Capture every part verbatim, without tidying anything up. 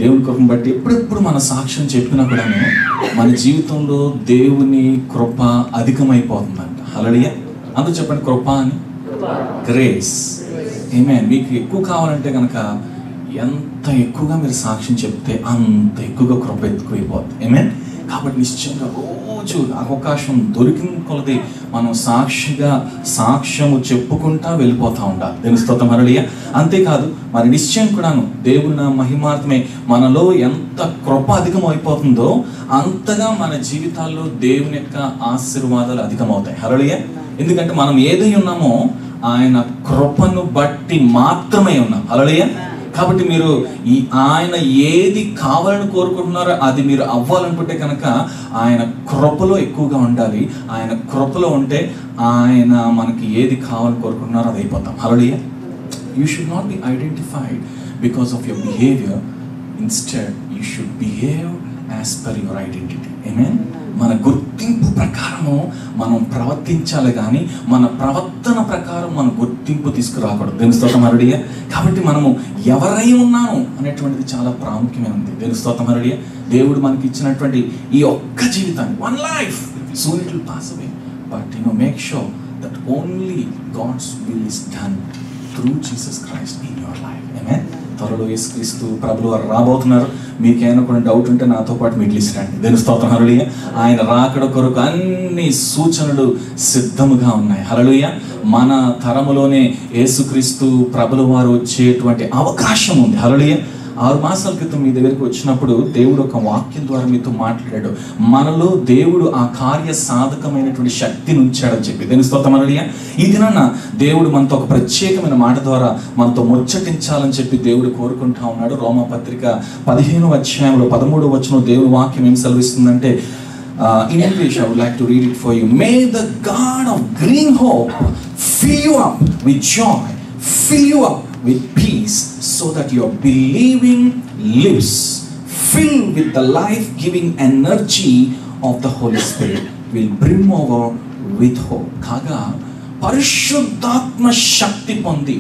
దేవుని కృపను బట్టి ఎప్పుడెప్పుడు మన సాక్ష్యం చెప్పినా కూడాను మన జీవితంలో దేవుని కృప అధికమైపోతుందంట. హల్లెలూయా. అందరూ చెప్పండి కృప అని. గ్రేస్. ఆమేన్. మీకు ఎక్కువ కావాలంటే కనుక ఎంత ఎక్కువగా మీరు సాక్ష్యం చెప్తే అంత ఎక్కువగా కృప ఎక్కువైపోతుంది. ఆమేన్. కాబట్టి నిశ్చయంగా రోజు అవకాశం దొరికిన కొలది మనం సాక్షిగా సాక్ష్యము చెప్పుకుంటా వెళ్ళిపోతూ ఉండాలి. దేవుని స్తోత్రం. హల్లెలూయా. అంతేకాదు మరి నిశ్చయం కూడాను దేవుని మహిమార్థమే మనలో ఎంత కృప అధికమైపోతుందో అంతగా మన జీవితాల్లో దేవుని యొక్క ఆశీర్వాదాలు అధికమవుతాయి. హల్లెలూయా. ఎందుకంటే మనం ఏదై ఉన్నామో ఆయన కృపను బట్టి మాత్రమే ఉన్నాం. హల్లెలూయా. కాబట్టి మీరు ఈ ఆయన ఏది కావాలని కోరుకుంటున్నారో అది మీరు అవ్వాలనుకుంటే కనుక ఆయన కృపలో ఎక్కువగా ఉండాలి. ఆయన కృపలో ఉంటే ఆయన మనకి ఏది కావాలని కోరుకుంటున్నారో అది అయిపోతాం. Hallelujah. You should not be identified because of your behaviour. Instead you should behave as per your identity. Amen. మన గుర్తింపు ప్రకారము మనం ప్రవర్తించాలి కానీ మన ప్రవర్తన ప్రకారం మన గుర్తింపు తీసుకురాకూడదు. దేవుని స్తోత్రం. హల్లెలూయా. కాబట్టి మనము ఎవరై ఉన్నాము అనేటువంటిది చాలా ప్రాముఖ్యమైనది. దేవుని స్తోత్రం. హల్లెలూయా. దేవుడు మనకి ఇచ్చినటువంటి ఈ ఒక్క జీవితాన్ని, one life, soon it will pass away, but you know make sure that only God's will is done through Jesus Christ in your life. Amen. త్వరలో యేసుక్రీస్తు ప్రభువు వారు రాబోతున్నారు. మీకేమైనా కొన్ని డౌట్ ఉంటే నాతో పాటు మీకు లిస్ట్ రండి. దేవుని స్తోత్రం. హల్లెలూయా. ఆయన రాకడ కొరకు అన్ని సూచనలు సిద్ధముగా ఉన్నాయి. హల్లెలూయా. మన తరములోనే యేసుక్రీస్తు ప్రభువు వారు వచ్చేటువంటి అవకాశం ఉంది. హల్లెలూయా. ఆరు మాసాల క్రితం మీ దగ్గరికి వచ్చినప్పుడు దేవుడు ఒక వాక్యం ద్వారా మీతో మాట్లాడాడు. మనలో దేవుడు ఆ కార్య సాధకమైనటువంటి శక్తిని ఉంచాడని చెప్పి. దేవుని స్తోత్రం. హల్లెలూయా. ఈ దినాన దేవుడు మనతో ఒక ప్రత్యేకమైన మాట ద్వారా మనతో ముచ్చటించాలని చెప్పి దేవుడు కోరుకుంటా ఉన్నాడు. రోమా పత్రిక పదిహేను అధ్యాయంలో పదమూడు వచనం దేవుని వాక్యం ఏం సెలవిస్తుందంటే, Uh, in English, I would like to read it for you. May the God of green hope fill you up with joy, fill you up with peace, so that your believing lives filled with the life-giving energy of the Holy Spirit will brim over with hope. కాగా పరిశుద్ధాత్మ శక్తి పొంది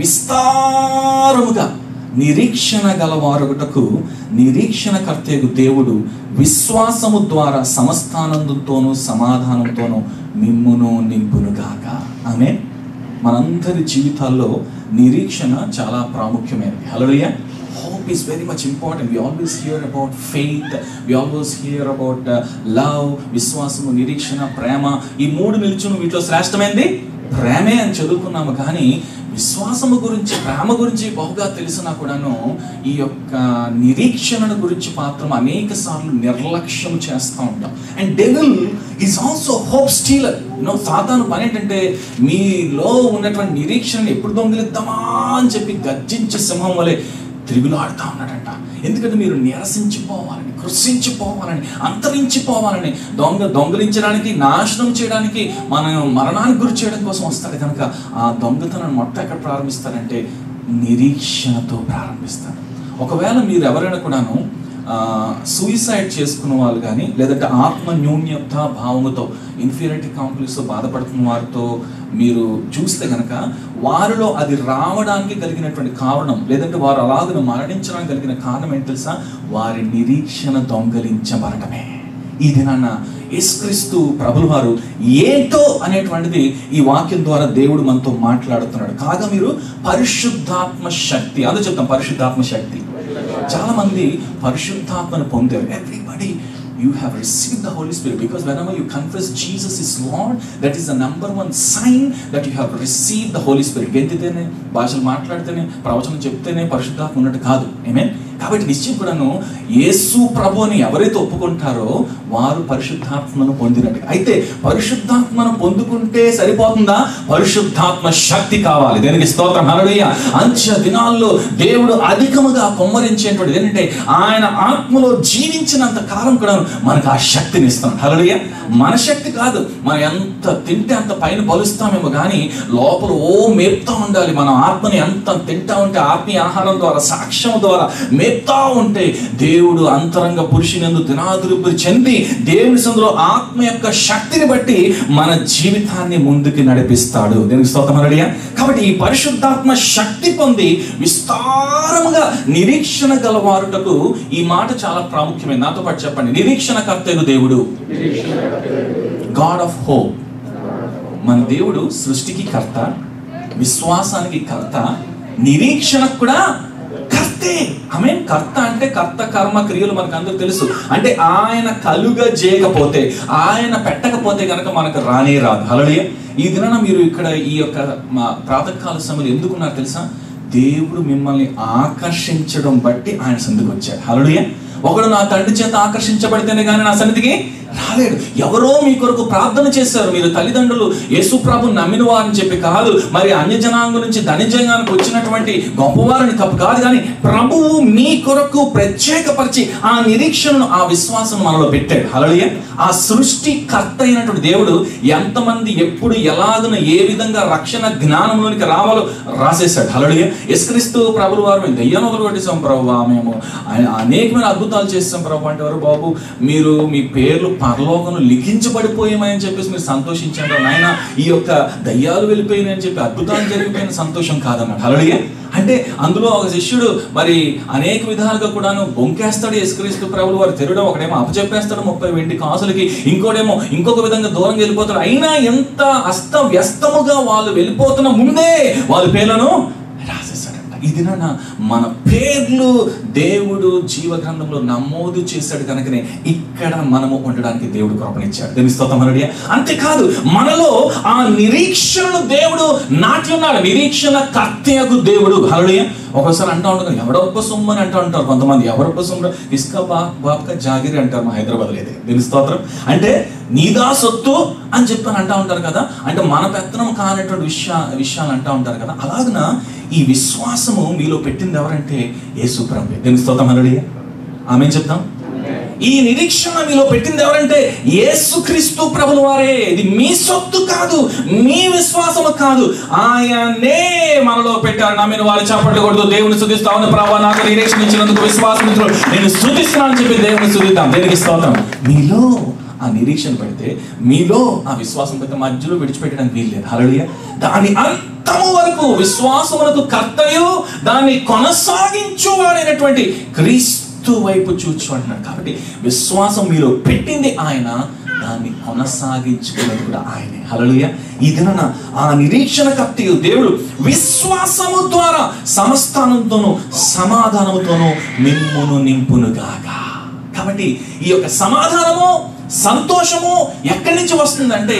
విస్తారముగా నిరీక్షణ గలవారొకటకు నిరీక్షణకర్తయగు దేవుడు విశ్వాసము ద్వారా సమస్తానందంతోనూ సమాధానంతోనూ మిమ్మును నింపునుగాక. ఆమేన్. మనందరి జీవితాల్లో నిరీక్షణ చాలా ప్రాముఖ్యమైనది. హల్లెలూయా. Hope is very much important. We always hear about faith. We always hear about uh, love. విశ్వాసము, నిరీక్షణ, ప్రేమ. ఈ మూడు నిలుచును వీటిలో శ్రేష్టమైనది ప్రేమే అని చదువుకున్నాము. కానీ విశ్వాసము గురించి, ప్రేమ గురించి బహుగా తెలిసినా కూడాను ఈ యొక్క నిరీక్షణ గురించి మాత్రం అనేక సార్లు నిర్లక్ష్యం చేస్తూ ఉంటాం. And devil is also hope stealer. You know సాతాను పని ఏంటంటే మీలో ఉన్నటువంటి నిరీక్షణను ఎప్పుడు దొంగిలిద్దామా అని చెప్పి గర్జించే సింహం వలె తిరుగులాడుతూ ఉన్నాడంట. ఎందుకంటే మీరు నిరసించిపోవాలని, కృషించిపోవాలని, అంతరించిపోవాలని, దొంగ దొంగలించడానికి, నాశనం చేయడానికి, మన మరణానికి గురి చేయడం కోసం వస్తాడు. కనుక ఆ దొంగతనాన్ని మొట్ట ఎక్కడ ప్రారంభిస్తారంటే నిరీక్షణతో ప్రారంభిస్తారు. ఒకవేళ మీరు ఎవరైనా కూడాను సూయిసైడ్ చేసుకున్న వాళ్ళు కానీ, లేదంటే ఆత్మ న్యూన్యత భావముతో, ఇన్ఫీరియారిటీ కాంప్లెక్స్తో బాధపడుతున్న వారితో మీరు చూస్తే కనుక వారిలో అది రావడానికి కలిగినటువంటి కారణం, లేదంటే వారు అలాగను మరణించడానికి కలిగిన కారణం ఏంటి తెలుసా? వారి నిరీక్షణ దొంగలించబడటమే. ఈ దినాన యేసుక్రీస్తు ప్రభువు వారు ఏంటో అనేటువంటిది ఈ వాక్యం ద్వారా దేవుడు మనతో మాట్లాడుతున్నాడు. కాగా మీరు పరిశుద్ధాత్మ శక్తి, అదే చెప్తాం, పరిశుద్ధాత్మ శక్తి. చాలా మంది పరిశుద్ధాత్మను పొందారు. Everybody you have received the Holy Spirit, because whenever you confess Jesus is Lord, that is the number one sign that you have received the Holy Spirit. గెంతితేనే, భాషలు మాట్లాడితేనే, ప్రవచనం చెప్తేనే పరిశుద్ధాత్మ ఉన్నట్టు కాదు. ఆమేన్. కాబట్టి నిశ్చయం కూడాను యేసు ప్రభువుని ఎవరైతే ఒప్పుకుంటారో వారు పరిశుద్ధాత్మను పొందినట్టు. అయితే పరిశుద్ధాత్మను పొందుకుంటే సరిపోతుందా? పరిశుద్ధాత్మ శక్తి కావాలి. దేనికి స్తోత్రం. హల్లెలూయా. అంత్య దినాల్లో దేవుడు అధికముగా కుమ్మరించేటువంటిది ఏంటంటే ఆయన ఆత్మలో జీవించినంత కాలం కూడా మనకు ఆ శక్తిని ఇస్తాం. హల్లెలూయా. మన శక్తి కాదు, మనం ఎంత తింటే అంత పైన బలుస్తామేమో కానీ లోపల ఓ మేపుతా ఉండాలి. మన ఆత్మని ఎంత తింటా ఉంటే ఆత్మీయ ఆహారం ద్వారా, సాక్ష్యం ద్వారా మేపుతా లేపుతా ఉంటే దేవుడు అంతరంగ పురుషునందు దినాభివృద్ధి చెంది దేవుని సందులో ఆత్మ యొక్క శక్తిని బట్టి మన జీవితాన్ని ముందుకు నడిపిస్తాడు. దేవునికి స్తోత్రం హల్లెలూయా. కాబట్టి ఈ పరిశుద్ధాత్మ శక్తి పొంది విస్తారముగా నిరీక్షణ గలవారుటకు ఈ మాట చాలా ప్రాముఖ్యమైనది. నాతో పాటు చెప్పండి, నిరీక్షణ కర్తయు దేవుడు, గాడ్ ఆఫ్ హోప్. మన దేవుడు సృష్టికి కర్త, విశ్వాసానికి కర్త, నిరీక్షణకు కూడా కర్తే. ఆమేన్. కర్త అంటే కర్త కర్మ క్రియలు మనకు అందరూ తెలుసు. అంటే ఆయన కలుగ చేయకపోతే, ఆయన పెట్టకపోతే కనుక మనకు రానే రాదు. హల్లెలూయా. ఈ దినాన మీరు ఇక్కడ ఈ యొక్క మా ప్రాతకాల సమయంలో ఎందుకున్నారు తెలుసా? దేవుడు మిమ్మల్ని ఆకర్షించడం బట్టి ఆయన సన్నిధికి వచ్చాడు. హల్లెలూయా. ఒకడు నా తండ్రి చేత ఆకర్షించబడితేనే కానీ నా సన్నిధికి రాలేడు. ఎవరో మీ కొరకు ప్రార్థన చేశారు. మీరు తల్లిదండ్రులు యేసు ప్రభు నమ్మిన వారని చెప్పి కాదు, మరి అన్య జనాంగం నుంచి ధనిజనానికి వచ్చినటువంటి గొప్పవారిని తప్పు కాదు, కానీ ప్రభువు మీ కొరకు ప్రత్యేకపరిచి ఆ నిరీక్షణను, ఆ విశ్వాసం మనలో పెట్టాడు. హల్లెలూయా. ఆ సృష్టి కర్త అయినటువంటి దేవుడు ఎంతమంది ఎప్పుడు ఎలాగన ఏ విధంగా రక్షణ జ్ఞానంలోనికి రావాలో రాసేశాడు. హల్లెలూయా. యేసుక్రీస్తు ప్రభుల వారు మేము దయ్యాన్ని వదిలిపెట్టేసాం ప్రభువా, మేము అనేకమైన అద్భుతాలు చేస్తాం ప్రభు అంటే, ఎవరు బాబు మీరు మీ పేర్లు పరలోకంలో లిఖించబడిపోయామని చెప్పేసి మీరు సంతోషించారు నాయన, ఈ యొక్క దయ్యాలు వెళ్ళిపోయినాయని చెప్పి అద్భుతాలు జరిగిపోయిన సంతోషం కాదన్నాడు. హల్లెలూయా. అంటే అందులో ఒక శిష్యుడు మరి అనేక విధాలుగా కూడాను బొంకేస్తాడు యేసుక్రీస్తు ప్రభువు వారు తెరుడు, ఒకడేమో అప్పచెప్పేస్తాడు ముప్పై వెండి కాసులకి, ఇంకోటేమో ఇంకొక విధంగా దూరంగా వెళ్ళిపోతాడు. అయినా ఎంత అస్తవ్యస్తముగా వాళ్ళు వెళ్ళిపోతున్న ముందే వాళ్ళ పేర్లను రాసేస్తాడంట. ఇది నా మన పేర్లు దేవుడు జీవ గ్రంథంలో నమోదు చేశాడు కనుకనే ఇక్కడ మనము ఉండడానికి దేవుడు కృపనిచ్చాడు. దేవుని స్తోత్రం హల్లెలూయా. అంతేకాదు మనలో ఆ నిరీక్షణను దేవుడు నాటి ఉన్నాడు. నిరీక్షణ కర్తయగు దేవుడు. హల్లెలూయా. ఒకసారి అంటూ ఉంటారు ఎవరొప్ప సొమ్ము అని అంటూ ఉంటారు కొంతమంది. ఎవరొప్ప సొమ్ము ఇసుక బా బాబ్కా జాగిరి అంటారు మా హైదరాబాద్ అయితే. దేవుని స్తోత్రం. అంటే నీదా సొత్తు అని చెప్పని అంటూ ఉంటారు కదా. అంటే మన పెత్తనం కానటువంటి విషయా విషయాలు అంటూ ఉంటారు కదా. అలాగన ఈ విశ్వాసము మీలో పెట్టింది ఎవరంటే యేసు ప్రభువే. దేవుని స్తోత్రం హల్లెలూయా. ఆమేన్ చెప్తాం. ఈ నిరీక్షణ మీలో పెట్టింది ఎవరంటే యేసుక్రీస్తు ప్రభుల వారే. ఇది మీ సొత్తు కాదు, మీ విశ్వాసము కాదు, ఆయనే మనలో పెట్టారు. నమ్మిన వారు చప్పట్లు కొడుతూ దేవుని స్తుతిస్తా ఉన్న ప్రభువా నాకు నిరీక్షణ ఇచ్చినందుకు విశ్వాసం నేను స్తుతిస్తున్నానని చెప్పి దేవుని స్తుతిద్దాం. దేవునికి స్తోత్రం. మీలో ఆ నిరీక్షణ పెడితే, మీలో ఆ విశ్వాసం పెడితే మధ్యలో విడిచిపెట్టడానికి వీల్లేదు. హల్లెలూయా. దాని అంతము వరకు విశ్వాసమునకు కర్తయు దాన్ని కొనసాగించువాడైనటువంటి క్రీస్తు వైపు చూచు అంటున్నాడు. కాబట్టి విశ్వాసం మీలో పెట్టింది ఆయన, దాన్ని కొనసాగించుకునేది కూడా ఆయనే. హల్లెలూయా. ఈ దినాన ఆ నిరీక్షణ కర్తయు దేవుడు విశ్వాసము ద్వారా సమస్తానంతోనూ సమాధానముతోనూ మిమ్మును నింపునుగాక. కాబట్టి ఈ యొక్క సమాధానము, సంతోషము ఎక్కడి నుంచి వస్తుందంటే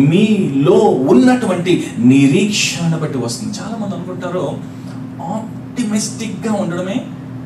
మీలో ఉన్నటువంటి నిరీక్షణ బట్టి వస్తుంది. చాలా మంది అనుకుంటారు ఆప్టిమిస్టిక్ గా ఉండడమే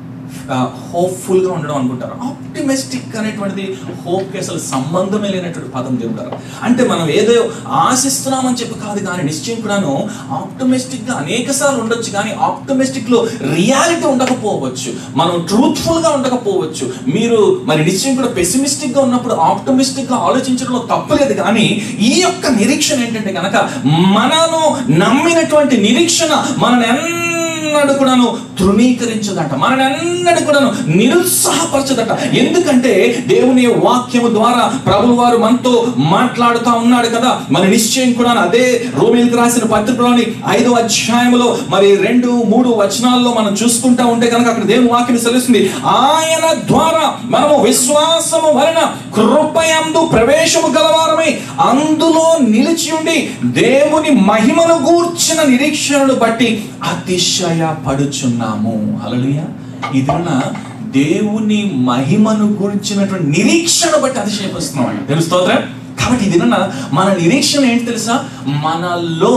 హోప్ఫుల్ గా ఉండడం అనుకుంటారు. ఆప్టిమిస్టిక్ అనేటువంటిది హోప్ కి అసలు సంబంధమే లేనటువంటి పదం దేవుడారు. అంటే మనం ఏదో ఆశిస్తున్నామని చెప్పి కాదు, కానీ నిశ్చయం కూడాను ఆప్టిమిస్టిక్ గా అనేక సార్లు ఉండొచ్చు, కానీ ఆప్టిమిస్టిక్ లో రియాలిటీ ఉండకపోవచ్చు, మనం ట్రూత్ఫుల్ గా ఉండకపోవచ్చు. మీరు మరి నిశ్చయం కూడా పెసిమిస్టిక్ గా ఉన్నప్పుడు ఆప్టిమిస్టిక్ గా ఆలోచించడంలో తప్పలేదు. కానీ ఈ యొక్క నిరీక్షణ ఏంటంటే కనుక మనను నమ్మినటువంటి నిరీక్షణ మనని ఎన్నడూ కూడాను తృణీకరించదట, మనని ఎన్నడూ కూడాను నిరుత్సాహపరచదట. ఎందుకంటే దేవుని వాక్యము ద్వారా ప్రభువు వారు మనతో మాట్లాడుతూ ఉన్నాడు కదా. మన నిశ్చయం కూడా అదే రోమీయులకు రాసిన పత్రికలోని ఐదో అధ్యాయంలో మరి రెండు మూడు వచనాల్లో మనం చూసుకుంటా ఉంటే కనుక అక్కడ దేవుని వాక్యం సెలవుస్తుంది. ఆయన ద్వారా మనము విశ్వాసము వలన కృపయందు ప్రవేశము గలవారమై అందులో నిలిచి ఉండి దేవుని మహిమను గూర్చిన నిరీక్షణను బట్టి అతిశయ పడుచున్నాము. హల్లెలూయా. ఇదిన దేవుని మహిమను గురించినటువంటి నిరీక్షణ బట్టి అతిశయపడుతున్నాం. తెలుస్తోందా? కాబట్టి ఇది మన నిరీక్షణ ఏంటి తెలుసా? మనలో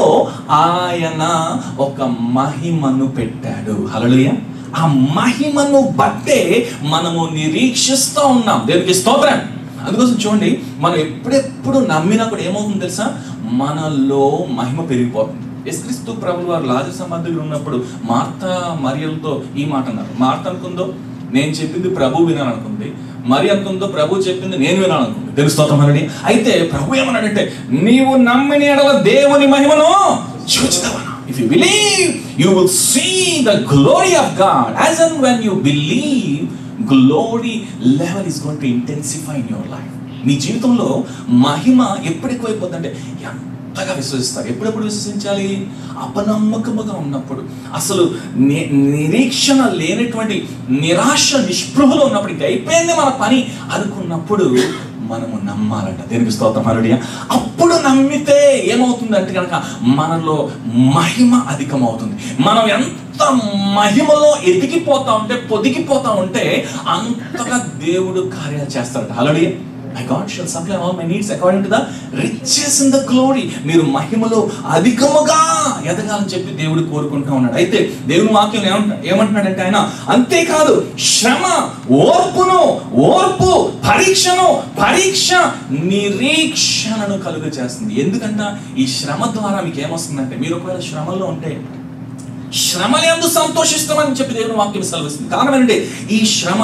ఆయన ఒక మహిమను పెట్టాడు. హల్లెలూయా. ఆ మహిమను బట్టే మనము నిరీక్షిస్తూ ఉన్నాం. దేవునికి స్తోత్రం. అందుకోసం చూడండి, మనం ఎప్పుడెప్పుడు నమ్మినా కూడా ఏమవుతుంది తెలుసా? మనలో మహిమ పెరిగిపోతుంది. యేసుక్రీస్తు ప్రభువు వారు లాజరు సమాధి ఉన్నప్పుడు మార్తా మరియలతో ఈ మాట అన్నారు. మార్త అనుకుందో నేను చెప్పింది ప్రభు వినాలనుకుంది, మరి అనుకుందో ప్రభు చెప్పింది నేను వినాలనుకుంది. తెలుస్తోంది. అయితే ప్రభు ఏమన్నాడంటే నీవు నమ్మిన ఎడల దేవుని మహిమను చూచుతావా. If you believe, you will see the glory of God. As and when you believe, glory level is going to intensify in your life. నీ జీవితంలో మహిమ ఎప్పుడు ఎక్కువైపోతుంది అంటే ఎంతగా విశ్వసిస్తారు. ఎప్పుడెప్పుడు విశ్వసించాలి? అపనమ్మకముగా ఉన్నప్పుడు, అసలు నిరీక్షణ లేనటువంటి నిరాశ నిస్పృహలో ఉన్నప్పుడు, ఇంక అయిపోయింది మన పని అనుకున్నప్పుడు మనము నమ్మాలంట. దేనికి స్తోత్రం హల్లెలూయా. అప్పుడు నమ్మితే ఏమవుతుందంటే కనుక మనలో మహిమ అధికమవుతుంది. మనం ఎంత మహిమలో ఎదిగిపోతా ఉంటే, పొదిగిపోతా ఉంటే అంతగా దేవుడు కార్యాలు చేస్తారట. హల్లెలూయా. My God shall supply all my needs according to the riches in the glory. మీరు మహిమలో అధికముగా ఎదగాలని చెప్పి దేవుడు కోరుకుంటూ ఉన్నాడు. అయితే దేవుని వాక్యం ఏమంటా ఏమంటున్నాడంటే ఆయన అంతేకాదు, శ్రమ ఓర్పును, ఓర్పు పరీక్షను, పరీక్ష నిరీక్షణను కలుగ చేస్తుంది. ఎందుకంటే ఈ శ్రమ ద్వారా మీకు ఏమొస్తుందంటే, మీరు ఒకవేళ శ్రమల్లో ఉంటే శ్రమలందు సంతోషిస్తామని చెప్పి దేవుని వాక్యం సెలవిస్తుంది. కారణం ఏంటంటే ఈ శ్రమ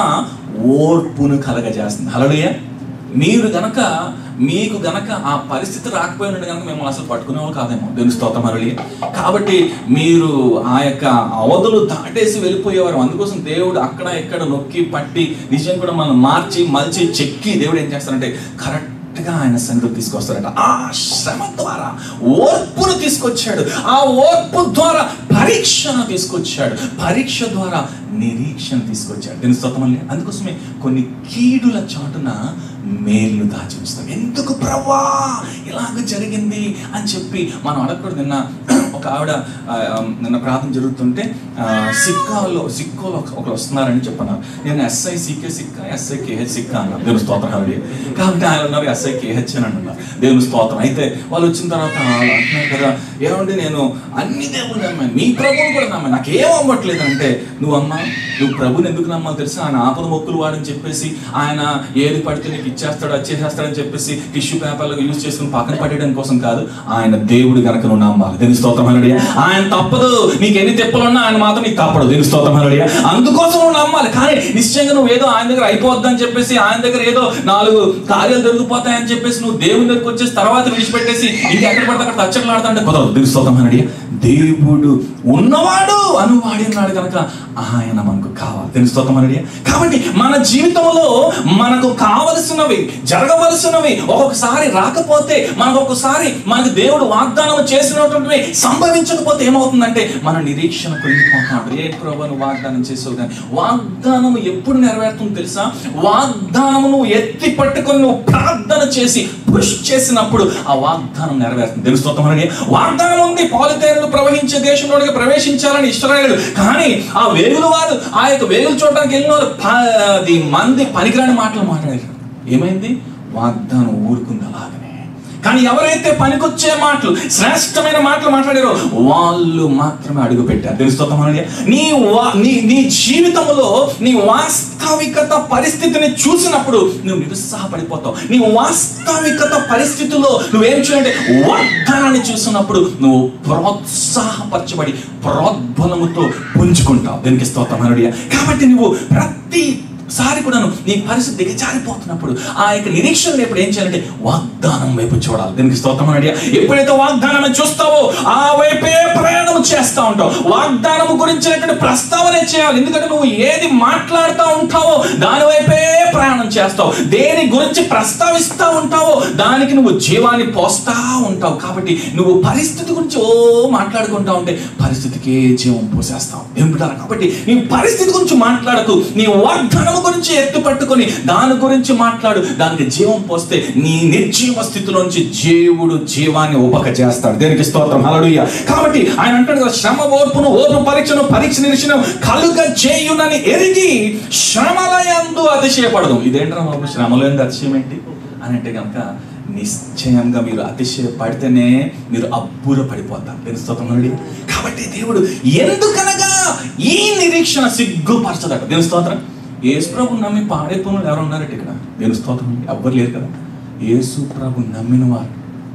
ఓర్పును కలగజేస్తుంది. హల్లెలూయా. మీరు గనక మీకు గనక ఆ పరిస్థితి రాకపోయి ఉంటే కనుక మేము అసలు పట్టుకునేవాళ్ళు కాదేమో. దేవుని స్తోత్రం హల్లెలూయా. కాబట్టి మీరు ఆ యొక్క అవధులు దాటేసి వెళ్ళిపోయేవారు. అందుకోసం దేవుడు అక్కడ ఎక్కడ నొక్కి పట్టి నిజం కూడా మనం మార్చి మలిచి చెక్కి దేవుడు ఏం చేస్తారంటే కరెక్ట్ గా ఆయన సన్నిధికి తీసుకొస్తాడట. ఆ శ్రమ ద్వారా ఓర్పును తీసుకొచ్చాడు, ఆ ఓర్పు ద్వారా పరీక్షను తీసుకొచ్చాడు, పరీక్ష ద్వారా నిరీక్షణ తీసుకొచ్చాడు. దీని స్తోత్రమని అందుకోసమే కొన్ని కీడుల చాటున మేలు దాచి ఉంచుతాం. ఎందుకు ప్రభా ఇలాగ జరిగింది అని చెప్పి మనం అడగకూడదు. నిన్న ఒక ఆవిడ నిన్న ప్రార్థన జరుగుతుంటే సిక్కాలో సిక్కోలో ఒకరు వస్తున్నారని చెప్పన్నారు. నేను SI CK Sikka, SI KH Sikka అన్నారు. దేవుని స్తోత్రం హల్లెలూయా. కాబట్టి ఆయన ఉన్నారు ఎస్ఐ కేహెచ్ అని అంటున్నారు. దేవుని స్తోత్రం. అయితే వాళ్ళు వచ్చిన తర్వాత వాళ్ళు అంటున్నారు కదా, ఏమంటే నేను అన్ని దేవుళ్ళు నమ్మాను, మీ ప్రభుని కూడా నమ్మాను, నాకు ఏం అవ్వట్లేదు అంటే, నువ్వు అమ్మా నువ్వు ప్రభుని ఎందుకు నమ్మాలి తెలుసా? ఆయన ఆపద మొక్కులు వాడని చెప్పేసి, ఆయన ఏది పడితే నీకు ఇచ్చేస్తాడు అది చేసేస్తాడని చెప్పేసి టిష్యూ పేపర్లు యూజ్ చేసుకుని పక్కన పట్టడం కోసం కాదు. ఆయన దేవుడు కనుక నువ్వు నమ్మాలి. దేవుని స్తోత్రం హల్లెలూయా. ఆయన తప్పదు, నీకు ఎన్ని తెప్పలున్నా ఆయన మాత్రం నీకు తప్పడు. దేవుని స్తోత్రం హల్లెలూయా. అందుకోసం నువ్వు నమ్మాలి. కానీ నిశ్చయంగా నువ్వు ఏదో ఆయన దగ్గర అయిపోద్దని చెప్పేసి, ఆయన దగ్గర ఏదో నాలుగు కార్యాలు దొరికిపోతాయని చెప్పేసి నువ్వు దేవుని దగ్గరకు వచ్చేసి తర్వాత విడిచిపెట్టేసి ఇంకెక్కడ పడితే అక్కడ తచ్చట్లు ఆడుతుంటే కుదరదు. దేవుని స్తోత్రం హల్లెలూయా. దేవుడు ఉన్నవాడు అనువాడి ఉన్నాడు కనుక ఆయన మనకు కావాలి. దేవుని స్తోత్రం హల్లెలూయా. కాబట్టి మన జీవితంలో మనకు కావలసినవి జరగవలసినవి ఒక్కొక్కసారి రాకపోతే, మనకు ఒక్కసారి మనకు దేవుడు వాగ్దానం చేసినటువంటివి సంభవించకపోతే ఏమవుతుందంటే మన నిరీక్షణ కలిగిపోతాడు. ఏ ప్రభువును వాగ్దానం చేసావు కానీ వాగ్దానం ఎప్పుడు నెరవేరుతుందో తెలుసా? వాగ్దానము నువ్వు ఎత్తి పట్టుకొని నువ్వు ప్రార్థన చేసి పుష్ చేసినప్పుడు ఆ వాగ్దానం నెరవేరుతుంది. దేవుని స్తోత్రం హల్లెలూయా. వాగ్దానం ఉంది, పాలుతేనెలు ప్రవహించే దేశంలోకి ప్రవేశించాలని ఇశ్రాయేలు. కానీ ఆ వేగులు వారు ఆ యొక్క వేగులు చూడడానికి వెళ్ళిన వారు పది మంది పనికిరాని మాటలు మాట్లాడారు. ఏమైంది? వాగ్దానం ఊరుకుంది అలాగనే. కానీ ఎవరైతే పనికొచ్చే మాటలు, శ్రేష్టమైన మాటలు మాట్లాడారో వాళ్ళు మాత్రమే అడుగు పెట్టారు. తెలుస్తోంది. నీ నీ నీ జీవితంలో నీ వాస్తవికత పరిస్థితిని చూసినప్పుడు నువ్వు నిరుత్సాహపడిపోతావు. నీ వాస్తవికత పరిస్థితుల్లో నువ్వేం చేయాలంటే వాగ్దానాన్ని చూసినప్పుడు నువ్వు ప్రోత్సాహపరచబడి ప్రోద్బలముతో పుంజుకుంటావు. దీనికి స్తోత్రం హల్లెలూయా. కాబట్టి నువ్వు ప్రతి సారి కూడా నీ పరిస్థితి దిగజారిపోతున్నప్పుడు ఆ యొక్క నిరీక్షణ ఎప్పుడు ఏం చేయాలంటే వాగ్దానం వైపు చూడాలి. దీనికి స్తోత్రం హల్లెలూయా. ఎప్పుడైతే వాగ్దానం చూస్తావో ఆ వైపే ప్రయాణం చేస్తూ ఉంటావు. వాగ్దానం గురించినటువంటి ప్రస్తావనే చేయాలి. ఎందుకంటే నువ్వు ఏది మాట్లాడుతూ ఉంటావో దాని వైపే ప్రయాణం చేస్తావు. దేని గురించి ప్రస్తావిస్తూ ఉంటావో దానికి నువ్వు జీవాన్ని పోస్తా ఉంటావు. కాబట్టి నువ్వు పరిస్థితి గురించి ఓ మాట్లాడుకుంటా ఉంటే పరిస్థితికే జీవం పోసేస్తావు. ఏమిటారు? కాబట్టి నీ పరిస్థితి గురించి మాట్లాడకు, నీ వాగ్దానం గురించి ఎత్తు పట్టుకొని దాని గురించి మాట్లాడు. దానికి జీవం పోస్తే నీ నిర్జీవ స్థితిలోంచి దేవుడు జీవాన్ని ఉపక చేస్తాడు. దేనికి స్తోత్రం హల్లెలూయా. కాబట్టి ఆయన అంటాడు కదా, శ్రమ ఓర్పును, ఓర్పు పరీక్షను, పరీక్ష నిరీక్షను కలుగ చేయునని ఎరిగి శ్రమలయందు అతిశయపడదు. ఇదేంట్రా బాబు శ్రమలందు అతిశయం ఏంటి అని అంటే కనుక నిశ్చయంగా మీరు అతిశయపడితేనే మీరు అబ్బుర పడిపోతారు. దేనికి స్తోత్రం హల్లెలూయా. కాబట్టి దేవుడు ఎందుకనగా ఈ నిరీక్షణ సిగ్గుపరచదట. దేనికి స్తోత్రం. యేసు ప్రభు నమ్మి పాడే పనులు ఎవరు ఉన్నారట ఇక్కడ? దేవుని స్తోత్రం. ఎవ్వరు లేరు కదా. యేసు ప్రభు నమ్మిన వారు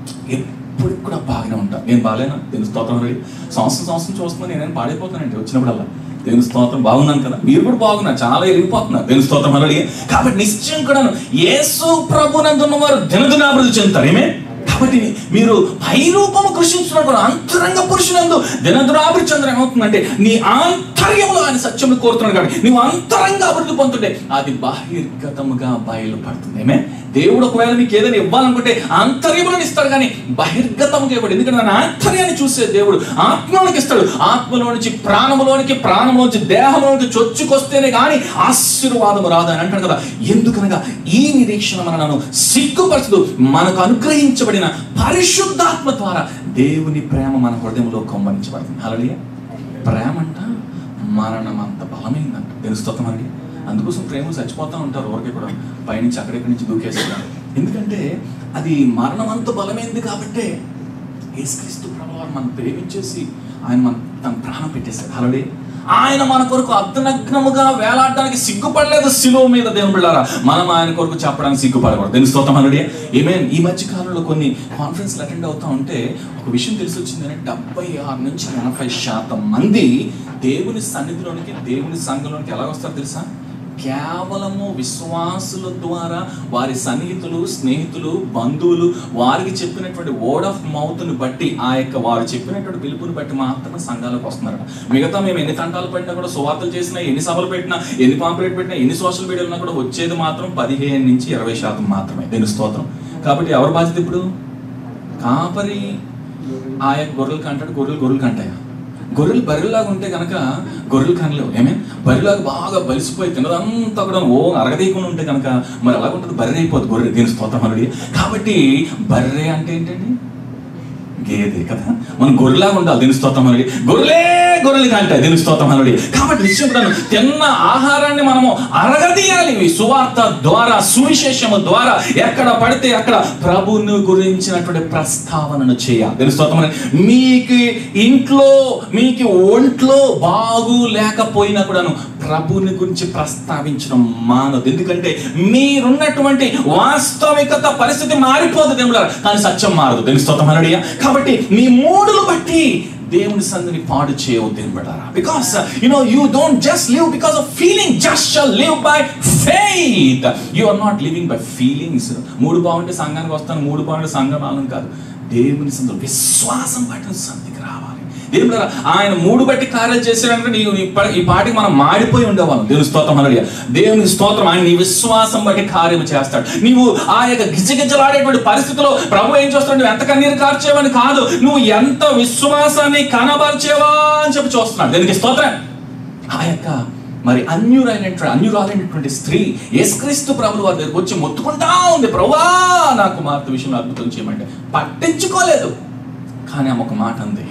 ఎప్పుడు కూడా బాగానే ఉంటారు. నేను బాగాలేనా? దేవుని స్తోత్రం. సంవత్సరం సంవత్సరం చూస్తున్నాను, నేనేం పాడైపోతానండి వచ్చినప్పుడల్లా. దేవుని స్తోత్రం. బాగున్నాను కదా, మీరు కూడా బాగున్నారు, చాలా ఎరిగిపోతున్నారు. దేవుని స్తోత్రం హల్లెలూయా. కాబట్టి నిశ్చయం కూడా యేసు ప్రభు నందున్న వారు దినదినాభివృద్ధి చెందుతారు. ఏమే? కాబట్టి మీరు పైరూపము కృషించుకున్న అంతరంగ పురుషులందు దినదురాభివృద్ధి చంద్రం ఏమవుతుందంటే నీ ఆంతర్యములో ఆయన సత్యములు కోరుతున్నాడు కాబట్టి నువ్వు అంతరంగా అభివృద్ధి పొందుతుంటే అది బహిర్గతముగా బయలుపడుతుంది. ఏమే దేవుడు ఒకవేళ నీకు ఏదైనా ఇవ్వాలనుకుంటే ఆంతర్యములను ఇస్తాడు కానీ బహిర్గతముగా ఇవ్వడు. ఎందుకంటే దాని ఆంతర్యాన్ని చూసే దేవుడు ఆత్మలోనికి ఇస్తాడు. ఆత్మలో నుంచి ప్రాణములోనికి, ప్రాణంలోంచి దేహంలోనికి చొచ్చుకొస్తేనే కానీ ఆశీర్వాదము రాదు అని అంటాడు కదా. ఎందుకనగా ఈ నిరీక్షణ మనను సిగ్గుపరచదు. మనకు అనుగ్రహించబడిన పరిశుద్ధాత్మ ద్వారా దేవుని ప్రేమ మన హృదయంలో కొమ్మరించబడుతుంది. హల్లెలూయా. ప్రేమ అంట మరణం అంత బలమైందంట. తెలుస్తుంది మనకి. అందుకోసం ప్రేమలు చచ్చిపోతూ ఉంటారు ఊరికే కూడా, పైనుంచి అక్కడెక్కడి నుంచి దూకేస్తున్నారు. ఎందుకంటే అది మరణం అంత బలమైంది కాబట్టే యేసుక్రీస్తు ప్రభువారు మనం ప్రేమించేసి ఆయన మన తన ప్రాణం పెట్టేశాడు. హల్లెలూయా. ఆయన మన కొరకు అర్ధనగ్నముగా వేలాడడానికి సిగ్గుపడలేదు శిలువ మీద. దేవుని బిడ్డలారా, మనం ఆయన కొరకు చెప్పడానికి సిగ్గుపడకూడదు. దేవుని స్తోత్రం. హల్లెలూయా. ఆమేన్. ఈ మధ్య కాలంలో కొన్ని కాన్ఫరెన్స్లు అటెండ్ అవుతూ ఉంటే ఒక విషయం తెలిసి వచ్చిందని, డెబ్బై ఆరు నుంచి ఎనభై శాతం మంది దేవుని సన్నిధిలోనికి, దేవుని సంఘంలోనికి ఎలా వస్తారో తెలుసా? కేవలము విశ్వాసుల ద్వారా, వారి సన్నిహితులు, స్నేహితులు, బంధువులు వారికి చెప్పినటువంటి వర్డ్ ఆఫ్ మౌత్ని బట్టి, ఆ యొక్క వారు చెప్పినటువంటి పిలుపుని బట్టి మాత్రమే సంఘాలకు వస్తున్నారు. మిగతా మేము ఎన్ని తంటాలు పెట్టినా కూడా, సువార్తలు చేసినా, ఎన్ని సభలు పెట్టినా, ఎన్ని పాంప్లెట్ పెట్టినా, ఎన్ని సోషల్ మీడియాలో ఉన్నా కూడా వచ్చేది మాత్రం పదిహేను నుంచి ఇరవై శాతం మాత్రమే. దేవుని స్తోత్రం. కాబట్టి ఎవరి బాధ్యత ఇప్పుడు? కాపరి ఆ యొక్క గొర్రెలు కంటాడు, గొర్రెలు గొర్రెలు కంటాయా? గొర్రెలు బర్రెలాగా ఉంటే కనుక గొర్రెలు కనలేవు. ఏమే బర్రెలాగా బాగా బలిసిపోయి తినదంతా కూడా ఓ అరగదీయకుండా ఉంటే కనుక మరి అలాగ ఉంటుంది, బర్రె అయిపోతుంది గొర్రె. దీని స్తోత్రం. హల్లెలూయా. కాబట్టి బర్రె అంటే ఏంటండి? గేదె కదా. మనం గొర్రెలాగా ఉండాలి. దీని స్తోత్రం. హల్లెలూయా. గొర్రెలే గొర్రెలు కంటాయి. దీని స్తోత్రం. హల్లెలూయా. కాబట్టి నిశ్చయం కూడా తిన్న ఆహారాన్ని మనము అరగదీయాలి. సువార్త ద్వారా, సువిశేషము ద్వారా ఎక్కడ పడితే అక్కడ ప్రభువుని గురించినటువంటి ప్రస్తావనను చేయాలి. దీని స్తోత్రం. మీకు ఇంట్లో, మీకు ఒంట్లో బాగు లేకపోయినా కూడాను ప్రభువుని గురించి ప్రస్తావించడం మానదు. ఎందుకంటే మీరున్నటువంటి వాస్తవికత పరిస్థితి మారిపోతుంది దేవుడా, కానీ సత్యం మారదు. దీని స్తోత్రం. హల్లెలూయా. కాబట్టి మీ మూడులు బట్టి దేవుని సంధిని పాడు చేయవద్దు దేవుడారా. Because you know you don't just live because of feeling, just shall live by faith. You are not living by feelings. Mood బాగుంటే సంఘానికి వస్తాను, మూడు బాగుంటే సంఘం రాను కాదు. దేవుని సంధిలో విశ్వాసం బట్టి సంధికి రావాలి. దేవుడు ఆయన మూడు బట్టి కార్యాలు చేశాడంటే నీవు ఈ పాటికి మనం మాడిపోయి ఉండేవాళ్ళం. దేవుని స్తోత్రం. హల్లెలూయా. దేవుని స్తోత్రం. ఆయన నీ విశ్వాసం బట్టి కార్యము చేస్తాడు. నీవు ఆ యొక్క గిజగిజలాడేటువంటి పరిస్థితిలో ప్రభు ఏం చేస్తాడు? నువ్వు ఎంత కన్నీరు కార్చేవని కాదు, నువ్వు ఎంత విశ్వాసాన్ని కనబరిచేవా అని చెప్పి చూస్తున్నాడు. దీనికి స్తోత్రం. ఆ యొక్క మరి అన్యురైనటువంటి అన్యురాలైనటువంటి స్త్రీ యేసుక్రీస్తు ప్రభువు వారి దగ్గరికి వచ్చి మొత్తుకుంటా ఉంది, ప్రభువా నా కుమార్తె విషయంలో అద్భుతం చేయమంటే పట్టించుకోలేదు. కానీ ఆమె ఒక మాట అంది,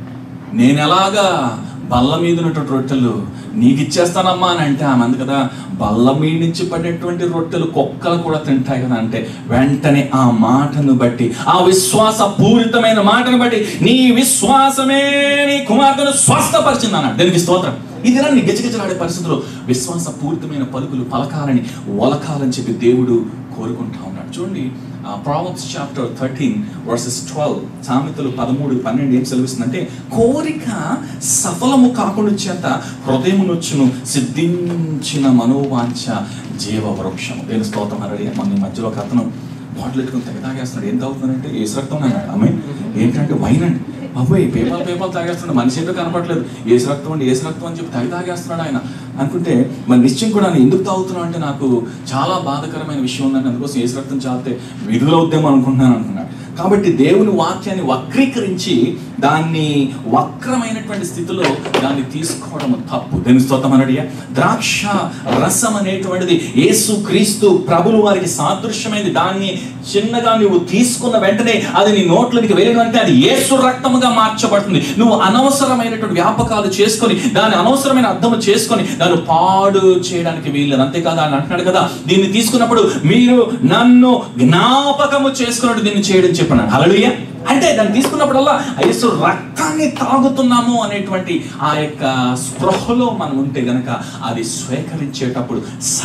నేను ఎలాగా బల్ల మీద ఉన్నటువంటి రొట్టెలు నీకు ఇచ్చేస్తానమ్మా అని అంటే ఆమె అంది కదా, బల్ల మీద నుంచి పడినటువంటి రొట్టెలు కుక్కలు కూడా తింటాయి కదా అంటే, వెంటనే ఆ మాటను బట్టి, ఆ విశ్వాస పూరితమైన మాటను బట్టి నీ విశ్వాసమే నీ కుమార్తెను స్వస్థపరిచింది అన్నాడు. దీనికి స్తోత్రం. ఇది నీ గజగజలాడే పరిస్థితుల్లో విశ్వాస పూరితమైన పలుకులు పలకాలని, ఒలకాలని చెప్పి దేవుడు కోరుకుంటా ఉన్నాడు. చూడండి, proverbs chapter thirteen verses twelve, సామెతలు పదమూడు పన్నెండు ఏం సెలవిస్తుందంటే, కోరిక సఫలము కాకుండా చేత హృదయమునొచ్చును, సిద్ధించిన మనోవాంఛ జీవ వృక్షము. దేని స్తోత్రం. హల్లెలూయా. మన మధ్యలో ఒక అతను బాటిల్ ఎట్టుకుని తెగ తాగేస్తున్నాడు. ఏం తాగుతున్నాడంటే ఏసు రక్తం అన్నాడు. ఆమె ఏంటంటే వైన్ అండి. అబ్బాయి పేపాలు పేపాలు తాగేస్తున్నాడు. మనిషి ఏంటో కనపడలేదు. ఏసు రక్తం అండి, ఏసు రక్తం అని చెప్పి తగి తాగేస్తున్నాడు ఆయన. అనుకుంటే మరి నిశ్చయం కూడా ఎందుకు తాగుతున్నావు అంటే, నాకు చాలా బాధకరమైన విషయం ఉందండి, అందుకోసం ఏసు రక్తం చాలితే విడుదలవుద్దేమో అనుకుంటున్నాను అనుకున్నాడు. కాబట్టి దేవుని వాక్యాన్ని వక్రీకరించి దాన్ని వక్రమైనటువంటి స్థితిలో దాన్ని తీసుకోవడం తప్పు. దేని స్తోత్రం. హల్లెలూయా. ద్రాక్ష రసం అనేటువంటిది యేసు క్రీస్తు ప్రభులు వారికి సాదృశ్యమైనది. దాన్ని చిన్నగా నువ్వు తీసుకున్న వెంటనే అది నీ నోట్లోకి వెళ్ళినంటే అది యేసు రక్తముగా మార్చబడుతుంది. నువ్వు అనవసరమైనటువంటి వ్యాపకాలు చేసుకొని, దాని అనవసరమైన అర్థము చేసుకొని దాన్ని పాడు చేయడానికి వీల్లేదు. అంతేకాదు అని అంటున్నాడు కదా, దీన్ని తీసుకున్నప్పుడు మీరు నన్ను జ్ఞాపకము చేసుకున్నట్టు దీన్ని చేయడం చెప్పన్నాడు. హల్లెలూయా. అంటే దాన్ని తీసుకున్నప్పుడల్లా యేసు రక్తాన్ని తాగుతున్నాము అనేటువంటి ఆ యొక్క స్పృహలో మనం ఉంటే గనక అది స్వీకరించేటప్పుడు సరిగ్గా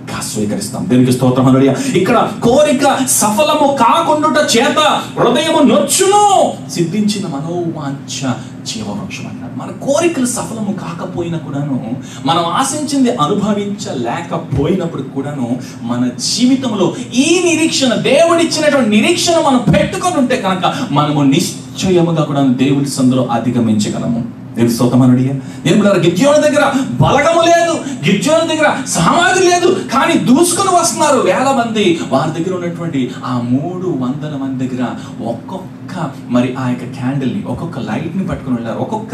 ఇంకా స్వీకరిస్తాం. దేవునికి స్తోత్రం. హల్లెలూయా. ఇక్కడ కోరిక సఫలము కాకుండుట చేత హృదయము నొచ్చును, సిద్ధించిన మనోవాంఛ జీవవృక్షం అన్నాడు. మన కోరికలు సఫలము కాకపోయినా కూడాను, మనం ఆశించింది అనుభవించలేకపోయినప్పుడు కూడాను, మన జీవితంలో ఈ నిరీక్షణ, దేవుడిచ్చినటువంటి నిరీక్షణ మనం పెట్టుకొని ఉంటే కనుక మనము నిశ్చయముగా కూడా దేవుడి సందులో అధిగమించగలము. దేవుడి స్తోత్రమనుడియా. నేను గిద్యోను దగ్గర బలగము లేదు, గిద్యోను దగ్గర సామాగ్రి లేదు, కానీ దూసుకొని వస్తున్నారు వేల మంది. వారి దగ్గర ఉన్నటువంటి ఆ మూడు వందల మంది దగ్గర ఒక్కొక్క మరి ఆ యొక్క క్యాండిల్ని, ఒక్కొక్క లైట్ని పట్టుకుని వెళ్ళారు. ఒక్కొక్క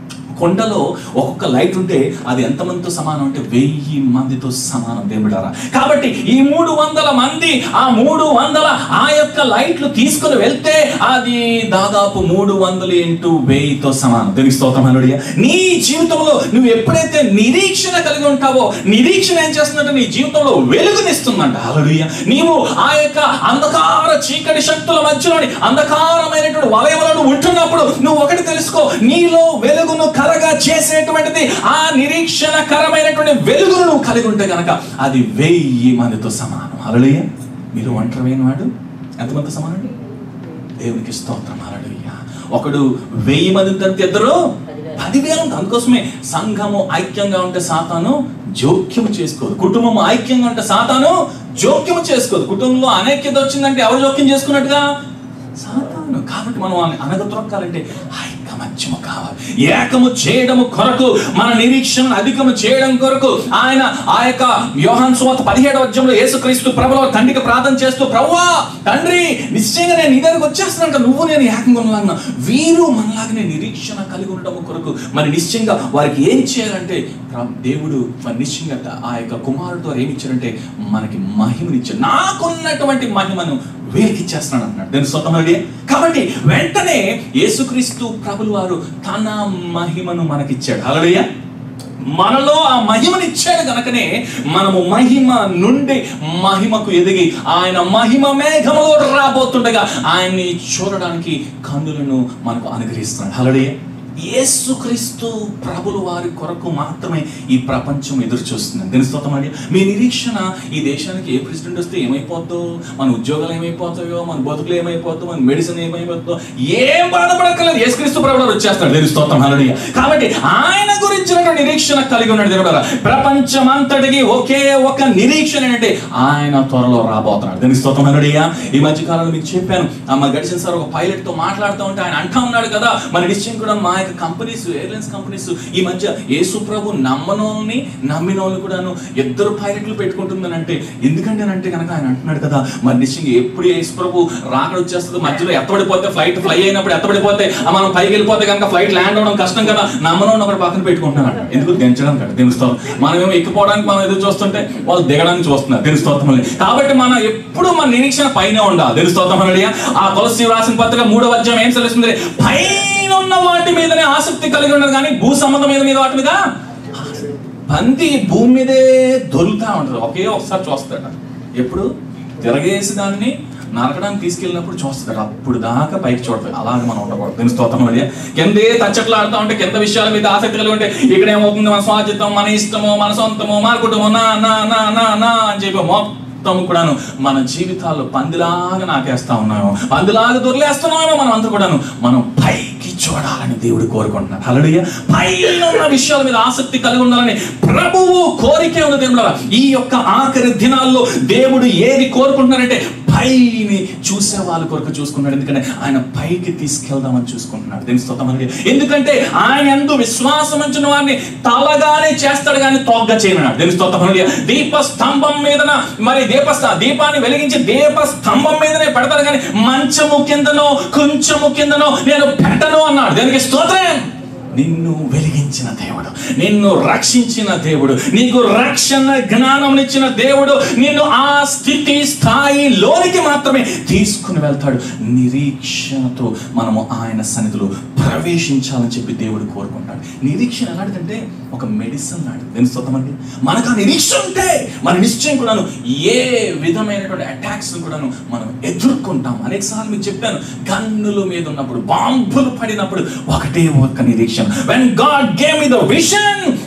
కొండలో ఒక్కొక్క లైట్ ఉంటే అది ఎంతమందితో సమానం అంటే వెయ్యి మందితో సమానం దేవుడారా. కాబట్టి ఈ మూడు వందల మంది ఆ మూడు వందల ఆ యొక్క లైట్లు తీసుకుని వెళ్తే అది దాదాపు మూడు వందలు ఇంటూ వెయ్యితో సమానం. దేవునికి స్తోత్రం. హల్లెలూయా. నీ జీవితంలో నువ్వు ఎప్పుడైతే నిరీక్షణ కలిగి ఉంటావో, నిరీక్షణ ఏం చేస్తుందంటే నీ జీవితంలో వెలుగునిస్తుందంట. హల్లెలూయా. నీవు ఆ యొక్క అంధకార చీకటి శక్తుల మధ్యలోని అంధకారమైనటువంటి వలయములను ఉంటున్నప్పుడు నువ్వు ఒకటి తెలుసుకో, నీలో వెలుగును కలగా చేసేటువంటిది ఆ నిరీక్షణకరమైనటువంటి వెలుగును నువ్వు కలిగి ఉంటే కనుక అది వెయ్యి మందితో సమానం. హల్లెలూయా. మీరు ఒంటరిమైన వాడు ఎంతమందితో సమానం? దేవునికి స్తోత్రం. హల్లెలూయా. ఒకడు వెయ్యి మంది ఉంటే ఇద్దరు పదివేలు ఉంటుంది. అందుకోసమే సంఘము ఐక్యంగా ఉంటే సాతాను జోక్యము చేసుకోదు. కుటుంబం ఐక్యంగా ఉంటే సాతాను జోక్యము చేసుకోదు. కుటుంబంలో అనైక్యత వచ్చిందంటే ఎవరు జోక్యం చేసుకున్నట్టుగా? సాతాను. కాబట్టి మనం అనగతొక్కాలంటే ఐకమత్యము కావాలి. ఏకము చేయడము కొరకు, మన నిరీక్షణను అధికము చేయడం కొరకు ఆయన ఆ యొక్క యోహాను సువార్త పదిహేడవ అధ్యాయంలో యేసుక్రీస్తు ప్రభువు తండ్రికి ప్రార్థన చేస్తూ, ప్రభువా తండ్రి నిశ్చయంగా నేను నీ దగ్గరికి వచ్చేస్తున్నాను, నువ్వు నేను ఏకంగా ఉన్నాను, వీరు మనలాగానే నిరీక్షణ కలిగి ఉండడం కొరకు మరి నిశ్చయంగా వారికి ఏం చేయాలంటే దేవుడు మరి నిశ్చయంగా ఆ యొక్క కుమారుడు ద్వారా ఏమి ఇచ్చారంటే మనకి మహిమనిచ్చాడు. నాకున్నటువంటి మహిమను వీరికి ఇచ్చేస్తున్నాడు అన్నాడు. దాని స్వతమడి. కాబట్టి వెంటనే యేసుక్రీస్తు ప్రభులు వారు తన మహిమను మనకిచ్చాడు. హల్లెలూయా. మనలో ఆ మహిమనిచ్చాడు కనుకనే మనము మహిమ నుండి మహిమకు ఎదిగి ఆయన మహిమ మేఘములో రాబోతుండగా ఆయన్ని చూడడానికి కన్నులను మనకు అనుగ్రహిస్తున్నాడు. హల్లెలూయా. యేసుక్రీస్తు ప్రభులు వారి కొరకు మాత్రమే ఈ ప్రపంచం ఎదురు చూస్తుంది. దీని స్తోత్రమండి. మీ నిరీక్షణ ఈ దేశానికి ఏ ప్రెసిడెంట్ వస్తే ఏమైపోద్దో, మన ఉద్యోగాలు ఏమైపోతాయో, మన బతుకులు ఏమైపోతాయో, మన మెడిసిన్ ఏమైపోతుందో ఏం బాధపడక్కర్లేదు. యేసుక్రీస్తు ప్రభులు వారు వచ్చేస్తాడు. దీని స్తోత్రం. హల్లెలూయా. కాబట్టి ఆయన గురించిన నిరీక్షణ కలిగి ఉన్నాడు దేవుడు. ప్రపంచం అంతటికి ఒకే ఒక నిరీక్షణ ఏంటంటే ఆయన త్వరలో రాబోతున్నాడు. దీని స్తోత్రం. హల్లెలూయా. ఈ మధ్య కాలంలో మీకు చెప్పాను, మన గడిచిన సార్ ఒక పైలట్ తో మాట్లాడుతూ ఉంటే ఆయన అంటా ఉన్నాడు కదా, మన నిశ్చయం కూడా మా కంపెనీస్, ఎయిర్లైన్స్ కంపెనీస్ ఈ మధ్య యేసు ప్రభు నమ్మనోల్ని నమ్మినోళ్ళు కూడాను ఇద్దరు పైలట్లు పెట్టుకుంటుందని అంటే ఎందుకంటే అంటే కనుక ఆయన అంటున్నాడు కదా, మరి నిశ్చయంగా ఎప్పుడు యేసు ప్రభు రాకడ వచ్చేస్తుందో, మధ్యలో ఎత్తబడిపోతే ఫ్లైట్ ఫ్లై అయినప్పుడు ఎత్తబడిపోతే మనం పైకి వెళ్ళిపోతే కనుక ఫ్లైట్ ల్యాండ్ అవడం కష్టం కదా, నమ్మనోళ్ళు ఒకటి పక్కన పెట్టుకుంటున్నాడు. ఎందుకు? దించడం కదా. తెలుస్తాం. మనమేమో ఎక్కిపోవడానికి మనం ఎదురు చూస్తుంటే వాళ్ళు దిగడానికి చూస్తున్నారు. తెలుస్తాం. కాబట్టి మనం ఎప్పుడు మన నిరీక్షణ పైన ఉండాలి. తెలుస్తాం. ఆ తులసి రాసిన పత్రిక మూడవ అధ్యాయం ఏం తెలుస్తుంది? పైన ఉన్న వాటి మీదనే ఆసక్తి కలిగి ఉండదు కానీ భూ సంబంధం మీద మీద వాటి మీద పంది భూమి మీదే దొరుకుతా ఉంటుంది. ఒకే ఒకసారి చూస్తాడు. ఎప్పుడు? తిరగేసి దాన్ని నరకడానికి తీసుకెళ్ళినప్పుడు చూస్తాడు. అప్పుడు దాకా పైకి చూడతాడు. అలాగే మనం ఉండకూడదు. దీని స్తోత్రం. అది కిందే తచ్చట్లు ఆడుతూ ఉంటే, కింద విషయాల మీద ఆసక్తి కలిగి ఉంటే ఇక్కడ ఏమవుతుంది? మన స్వాజితం, మన ఇష్టము, మన సొంతము, మన కుటుంబం, నా నా నా నా నా అని చెప్పి మొత్తం కూడాను మన జీవితాల్లో పందిలాగా నాకేస్తా ఉన్నామో, పందిలాగా దొరిలేస్తున్నామో మనం అంతా కూడాను మనం పైకి చూడాలని దేవుడు కోరుకుంటున్నాడు. హల్లెలూయా. పైన ఉన్న విషయాల మీద ఆసక్తి కలిగి ఉండాలని ప్రభువు కోరికే ఉంది దేవుడు. ఈ యొక్క ఆఖరి దినాల్లో దేవుడు ఏది కోరుకుంటున్నారంటే పైని చూసే వాళ్ళ కొరకు చూసుకున్నాడు. ఎందుకంటే ఆయన పైకి తీసుకెళ్దామని చూసుకుంటున్నాడు. దీని స్తోత్రం. ఎందుకంటే ఆయన యందు విశ్వాసం ఉంచిన వారిని తలగానే చేస్తాడు కానీ తోగ్గా చేయనన్నాడు. దీని స్తోత్రం. దీప స్తంభం మీదన మరి దీప దీపాన్ని వెలిగించి దీప స్తంభం మీదనే పెడతాడు కానీ మంచము కిందనో కొంచెము కిందనో నేను పెట్టను అన్నాడు. దీనికి స్తోత్రం. నిన్ను వెలిగించిన దేవుడు, నిన్ను రక్షించిన దేవుడు, నీకు రక్షణ జ్ఞానంనిచ్చిన దేవుడు నిన్ను ఆ స్థితి స్థాయిలోనికి మాత్రమే తీసుకుని వెళ్తాడు. నిరీక్షణతో మనము ఆయన సన్నిధిలో ప్రవేశించాలని చెప్పి దేవుడు కోరుకుంటాడు. నిరీక్షణ ఎలాంటిదంటే ఒక మెడిసిన్ లాంటిది. నేను స్తోత్రమండి. మనకు ఆ నిరీక్షణ ఉంటే మన నిశ్చయం కూడాను ఏ విధమైనటువంటి అటాక్స్ కూడాను మనం ఎదుర్కొంటాం. అనేక సార్లు మీకు చెప్పాను, గన్నుల మీద ఉన్నప్పుడు, బాంబులు పడినప్పుడు ఒకటే ఒక్క నిరీక్షణ. When God gave me the vision,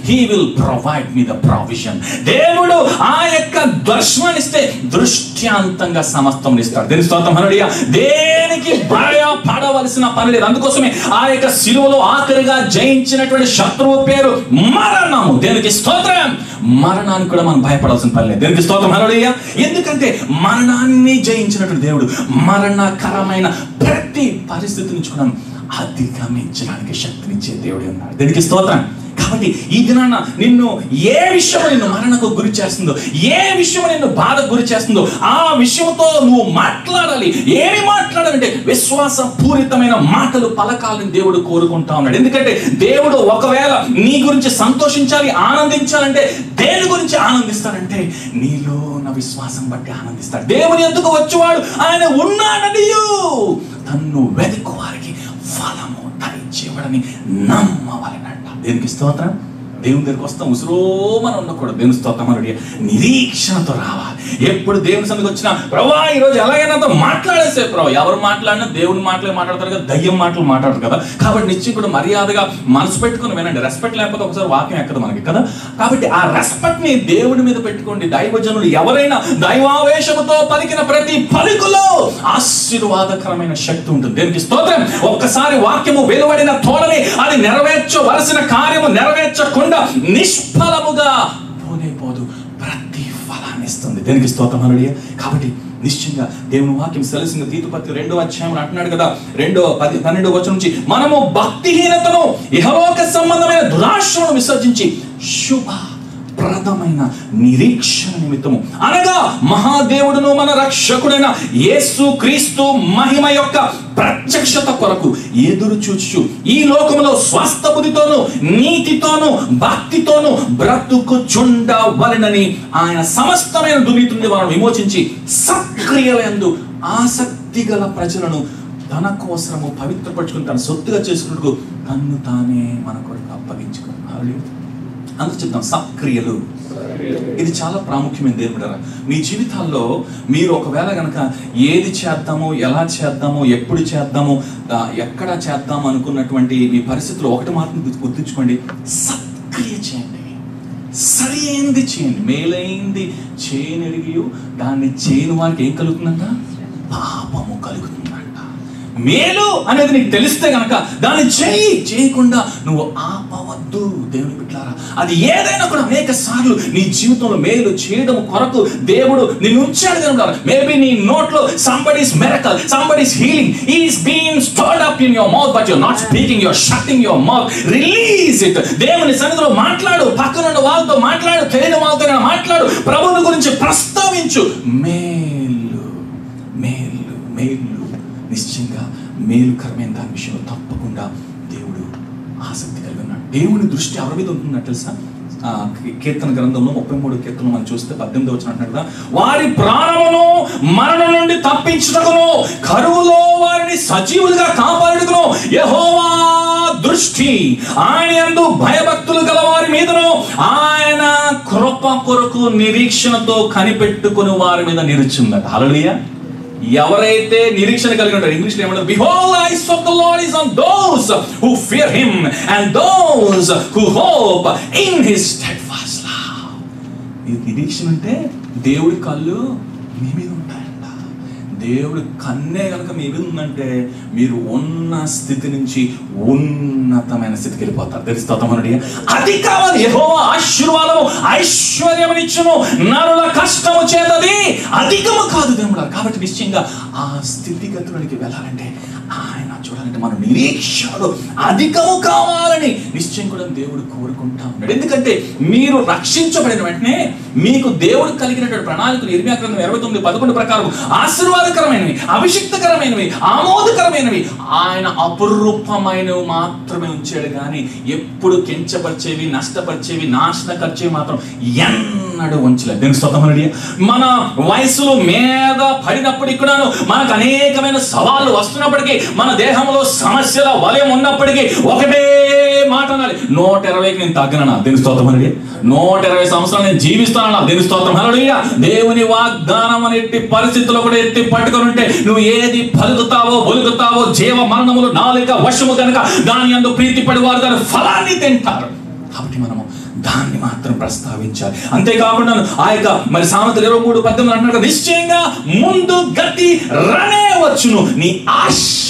he will provide me the provision. దేవుడు ఆ యొక్క దర్శనాన్ని ఇస్తే దృష్ట్యాంతంగా సమస్తం ఇస్తాడు. దేనికి స్తోత్రం హల్లెలూయా. దేనికి భయపడవలసిన పని లేదు. అందుకోసమే ఆ యొక్క శిలువలో ఆఖరిగా జయించినటువంటి శత్రువు పేరు మరణము. దేనికి స్తోత్రం. మరణానికి కూడా మనం భయపడాల్సిన పని లేదు. దేనికి స్తోత్రం హల్లెలూయా. ఎందుకంటే మరణాన్ని జయించినటువంటి దేవుడు మరణకరమైన ప్రతి పరిస్థితి నుంచి కూడా అధిగమించడానికి శక్తినిచ్చే దేవుడు ఉన్నాడు. దీనికి స్తోత్రం. కాబట్టి ఈ దినాన నిన్ను ఏ విషయం నిన్ను మరణకు గురి చేస్తుందో, ఏ విషయం నిన్ను బాధకు గురి చేస్తుందో ఆ విషయంతో నువ్వు మాట్లాడాలి. ఏమి మాట్లాడాలంటే విశ్వాస పూరితమైన మాటలు పలకాలని దేవుడు కోరుకుంటా ఉన్నాడు. ఎందుకంటే దేవుడు ఒకవేళ నీ గురించి సంతోషించాలి, ఆనందించాలంటే దేని గురించి ఆనందిస్తాడంటే నీలో ఉన్న విశ్వాసం బట్టి ఆనందిస్తాడు. దేవుని ఎందుకు వచ్చేవాడు ఆయన ఉన్నాడని తన్ను వెతుకు వారికి ఫలము దయచేవాడని నమ్మవలనంట. దేనికి స్తోత్రం. దేవుని దగ్గరికి వస్తాం ఉసురోమని ఉండకూడదు. దేవుని స్తోత్రం హల్లెలూయా. నిరీక్షణతో రావాలి. ఎప్పుడు దేవుని సన్నిధికి వచ్చినా ప్రభువా ఈరోజు ఎలాగైనా మాట్లాడేసే ప్రభు. ఎవరు మాట్లాడినా దేవుని మాటలే మాట్లాడతారు కదా, దయ్యం మాటలు మాట్లాడతారు కదా. కాబట్టి నిశ్చయం కూడా మర్యాదగా మనసు పెట్టుకుని వినండి. రెస్పెక్ట్ లేకపోతే ఒకసారి వాక్యం ఎక్కదు మనకి కదా. కాబట్టి ఆ రెస్పెక్ట్ ని దేవుడి మీద పెట్టుకోండి. దైవజనులు ఎవరైనా దైవావేశముతో పలికిన ప్రతి పలుకులో ఆశీర్వాదకరమైన శక్తి ఉంటుంది. దేనికి స్తోత్రం. ఒక్కసారి వాక్యము వెలువడిన తోడని అది నెరవేర్చవలసిన కార్యము నెరవేర్చకుండా నిష్ఫలముగా పోనే పోదు, ప్రతి ఫలాన్ని ఇస్తుంది. దేనికి స్తోత్రం హల్లెలూయా. కాబట్టి నిశ్చయంగా దేవుని వాక్యం సెలవుసింది. తీతుపత్రి రెండో అధ్యాయం అంటున్నాడు కదా, రెండో పది పన్నెండో వచనం నుంచి మనము భక్తిహీనతను ఇహలోక సంబంధమైన దురాశను విసర్జించి శుభ ప్రదమైన నిరీక్షణ నిమిత్తము అనగా మహాదేవుడును మన రక్షకుడైన యేసు క్రీస్తు మహిమ యొక్క ప్రత్యక్షత కొరకు ఎదురు చూచు ఈ లోకములో స్వస్థ బుద్ధితోను నీతితోను భక్తితోను బ్రతుకుచుండవలెనని ఆయన సమస్తమైన దుర్నీతి నుండి వారిని విమోచించి సక్రియలందు ఆసక్తి గల ప్రజలను తన కోసము పవిత్రపరచుకుని తన సొత్తుగా చేసుకున్నట్టుకు తన్ను తానే మన కొరకు అప్పగించుకున్నాడు. అందుకు చెప్తాం సక్రియలు. ఇది చాలా ప్రాముఖ్యమైన దేవుడా. మీ జీవితాల్లో మీరు ఒకవేళ కనుక ఏది చేద్దామో, ఎలా చేద్దామో, ఎప్పుడు చేద్దామో, ఎక్కడ చేద్దాము అనుకున్నటువంటి మీ పరిస్థితుల్లో ఒకటి మాత్రం గుర్తుంచుకోండి, సక్రియ చేయండి, సరి అయింది చేయండి. మేలైంది చేయనెరిగి దాన్ని చేయని వారికి ఏం కలుగుతుందంట? పాపము కలుగుతుందంట. మేలు అనేది నీకు తెలిస్తే గనక దాన్ని చేయి, చేయకుండా నువ్వు ఆపవద్దు. దేవుని బిడ్డలారా, అది ఏదైనా కూడా అనేక సార్లు నీ జీవితంలో మేలు చేయడం కొరకు దేవుడు నిన్ను ఉంచాడు. దేవుడు మేబీ నీ నోట్లో somebody's miracle, somebody's healing is being stored up in your mouth, but you're not speaking, you're shutting your mouth. Release it. దేవుని సన్నిధిలో మాట్లాడు, పక్కనున్న వాళ్ళతో మాట్లాడు, తెలియని వాళ్ళతో మాట్లాడు, ప్రభువుని గురించి ప్రస్తావించు. మేలు మేలు మేలు నిశ్చయంగా మేలుకరమైన దాని విషయంలో తప్పకుండా దేవుడు ఆసక్తి కలిగి ఉన్నాడు. దేవుని దృష్టి ఎవరి మీద ఉంటుందంటే తెలుసా? కీర్తన గ్రంథంలో ముప్పై మూడు కీర్తన మనం చూస్తే పద్దెనిమిది వచ్చిన అంటున్నాడు కదా, వారి ప్రాణమును మరణం నుండి తప్పించుటకును కరువులో వారిని సజీవులుగా కాపాడుటకును యెహోవా దృష్టి ఆయన యందు భయభక్తులు గల వారి మీదను ఆయన కృప కొరకు నిరీక్షణతో కనిపెట్టుకుని వారి మీద నిలిచిందట. హల్లెలూయా. ఎవరైతే నిరీక్షణ కలిగి ఉంటారు, ఇంగ్లీష్ లో ఏమంటారు? Behold, the eyes of the Lord is on those who fear him and those who hope in his steadfast love. ఈ నిరీక్షణ అంటే దేవుడి కళ్ళు మీ మీద ఉంటాయంట. దేవుడి కన్నే కనుక మీ మీద ఉందంటే మీరు ఉన్న స్థితి నుంచి ఉన్నతమైన స్థితికి వెళ్ళిపోతారు. తెలుస్తామని అది కావాలి. యెహోవా ఆశీర్వాదము ఐశ్వర్యమునిచ్చును, నరుల కష్టము చేతది అధికము కాదు దేవుడా. కాబట్టి నిశ్చయంగా ఆ స్థితిగతులకి వెళ్ళాలంటే ఆయన చూడాలంటే మన నిరీక్షణలో అధికము కావాలని నిశ్చయం కూడా దేవుడు కోరుకుంటా ఉన్నాడు. ఎందుకంటే మీరు రక్షించబడిన వెంటనే మీకు దేవుడు కలిగినటువంటి ప్రణాళికలు ఇర్మియా గ్రంథం ఇరవై తొమ్మిది పదకొండు ప్రకారం ఆశీర్వాదకరమైనవి, అభిషిక్తకరమైనవి, ఆమోదకరమైనవి, ఆయన అపురూపమైనవి మాత్రమే ఉంచాడు. కానీ ఎప్పుడు కించపరిచేవి, నష్టపరిచేవి, నాశనకరిచేవి మాత్రం ఎన్నడూ ఉంచలేదు. దీనికి స్వతమనడి మన వయసులో మీద పడినప్పటికీ కూడాను, మనకు అనేకమైన సవాళ్ళు వస్తున్నప్పటికీ, మన దేహంలో సమస్యల వలయం ఉన్నప్పటికీ ఒకటే మాట అనాలి, నూట ఇరవైకి నేను తగ్గనన్నా. దీని స్తోత్రం అనేది నూట ఇరవై సంవత్సరాలు నేను జీవిస్తానన్నా. దీని స్తోత్రం. హల్లెలూయా. దేవుని వాగ్దానం అని ఎట్టి పరిస్థితుల్లో కూడా ఎత్తి పట్టుకొని ఉంటే నువ్వు ఏది పలుకుతావో ఒలుగుతావో జీవ మరణములు నాలుక వశము కనుక దాని యందు ప్రీతి పడి వారు దాని ఫలాన్ని తింటారు. కాబట్టి మనము దాన్ని మాత్రం ప్రస్తావించాలి. అంతేకాకుండా ఆ యొక్క మరి సామెతలు ఇరవై మూడు పద్దెనిమిది అంటున్నారు, నిశ్చయంగా ముందు గతి రానే వచ్చును, నీ ఆశ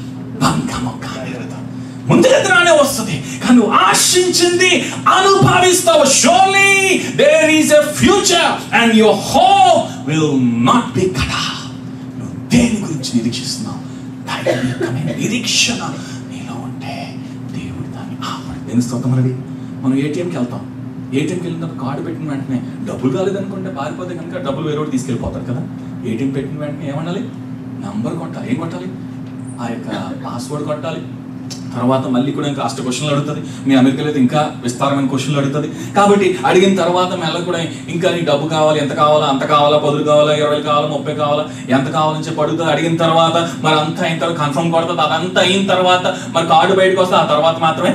భంగము కానేరదు. ముందు గతి రానే వస్తుంది, కానీ నువ్వు ఆశించింది అనుభవిస్తావు. Surely there is a future and your hope will not be cut off. నువ్వు దేని గురించి నిరీక్షిస్తున్నావు? దైవికమైన నిరీక్షణ నీలో ఉంటే దేవుడు దాన్ని ఆపడు. దేని స్తోత్రమని మనం ఏటీఎంకి వెళ్తాం. ఏటీఎంకి వెళ్ళినప్పుడు కార్డు పెట్టిన వెంటనే డబ్బులు కాలేదనుకుంటే పారిపోతే కనుక డబ్బులు వేరే వాడు తీసుకెళ్ళిపోతారు కదా. ఏటీఎం పెట్టిన వెంటనే ఏమనాలి? నంబర్ కొట్టాలి. ఏం కొట్టాలి? ఆ యొక్క పాస్వర్డ్ కొట్టాలి. తర్వాత మళ్ళీ కూడా ఇంకా అష్ట క్వశ్చన్లు అడుగుతుంది. మీ అమెరికాలో అయితే ఇంకా విస్తారమైన క్వశ్చన్లు అడుగుతుంది. కాబట్టి అడిగిన తర్వాత మెల్ల కూడా ఇంకా నీ డబ్బు కావాలి, ఎంత కావాలా, అంత కావాలా, పదులు కావాలా, ఇరవై కావాలా, ముప్పై కావాలా, ఎంత కావాలని చెప్పి అడుగుతుంది. అడిగిన తర్వాత మరి అంతా అయిన తర్వాత కన్ఫర్మ్ కొడుతుంది. అదంతా అయిన తర్వాత మరి కార్డు బయటకు వస్తుంది. ఆ తర్వాత మాత్రమే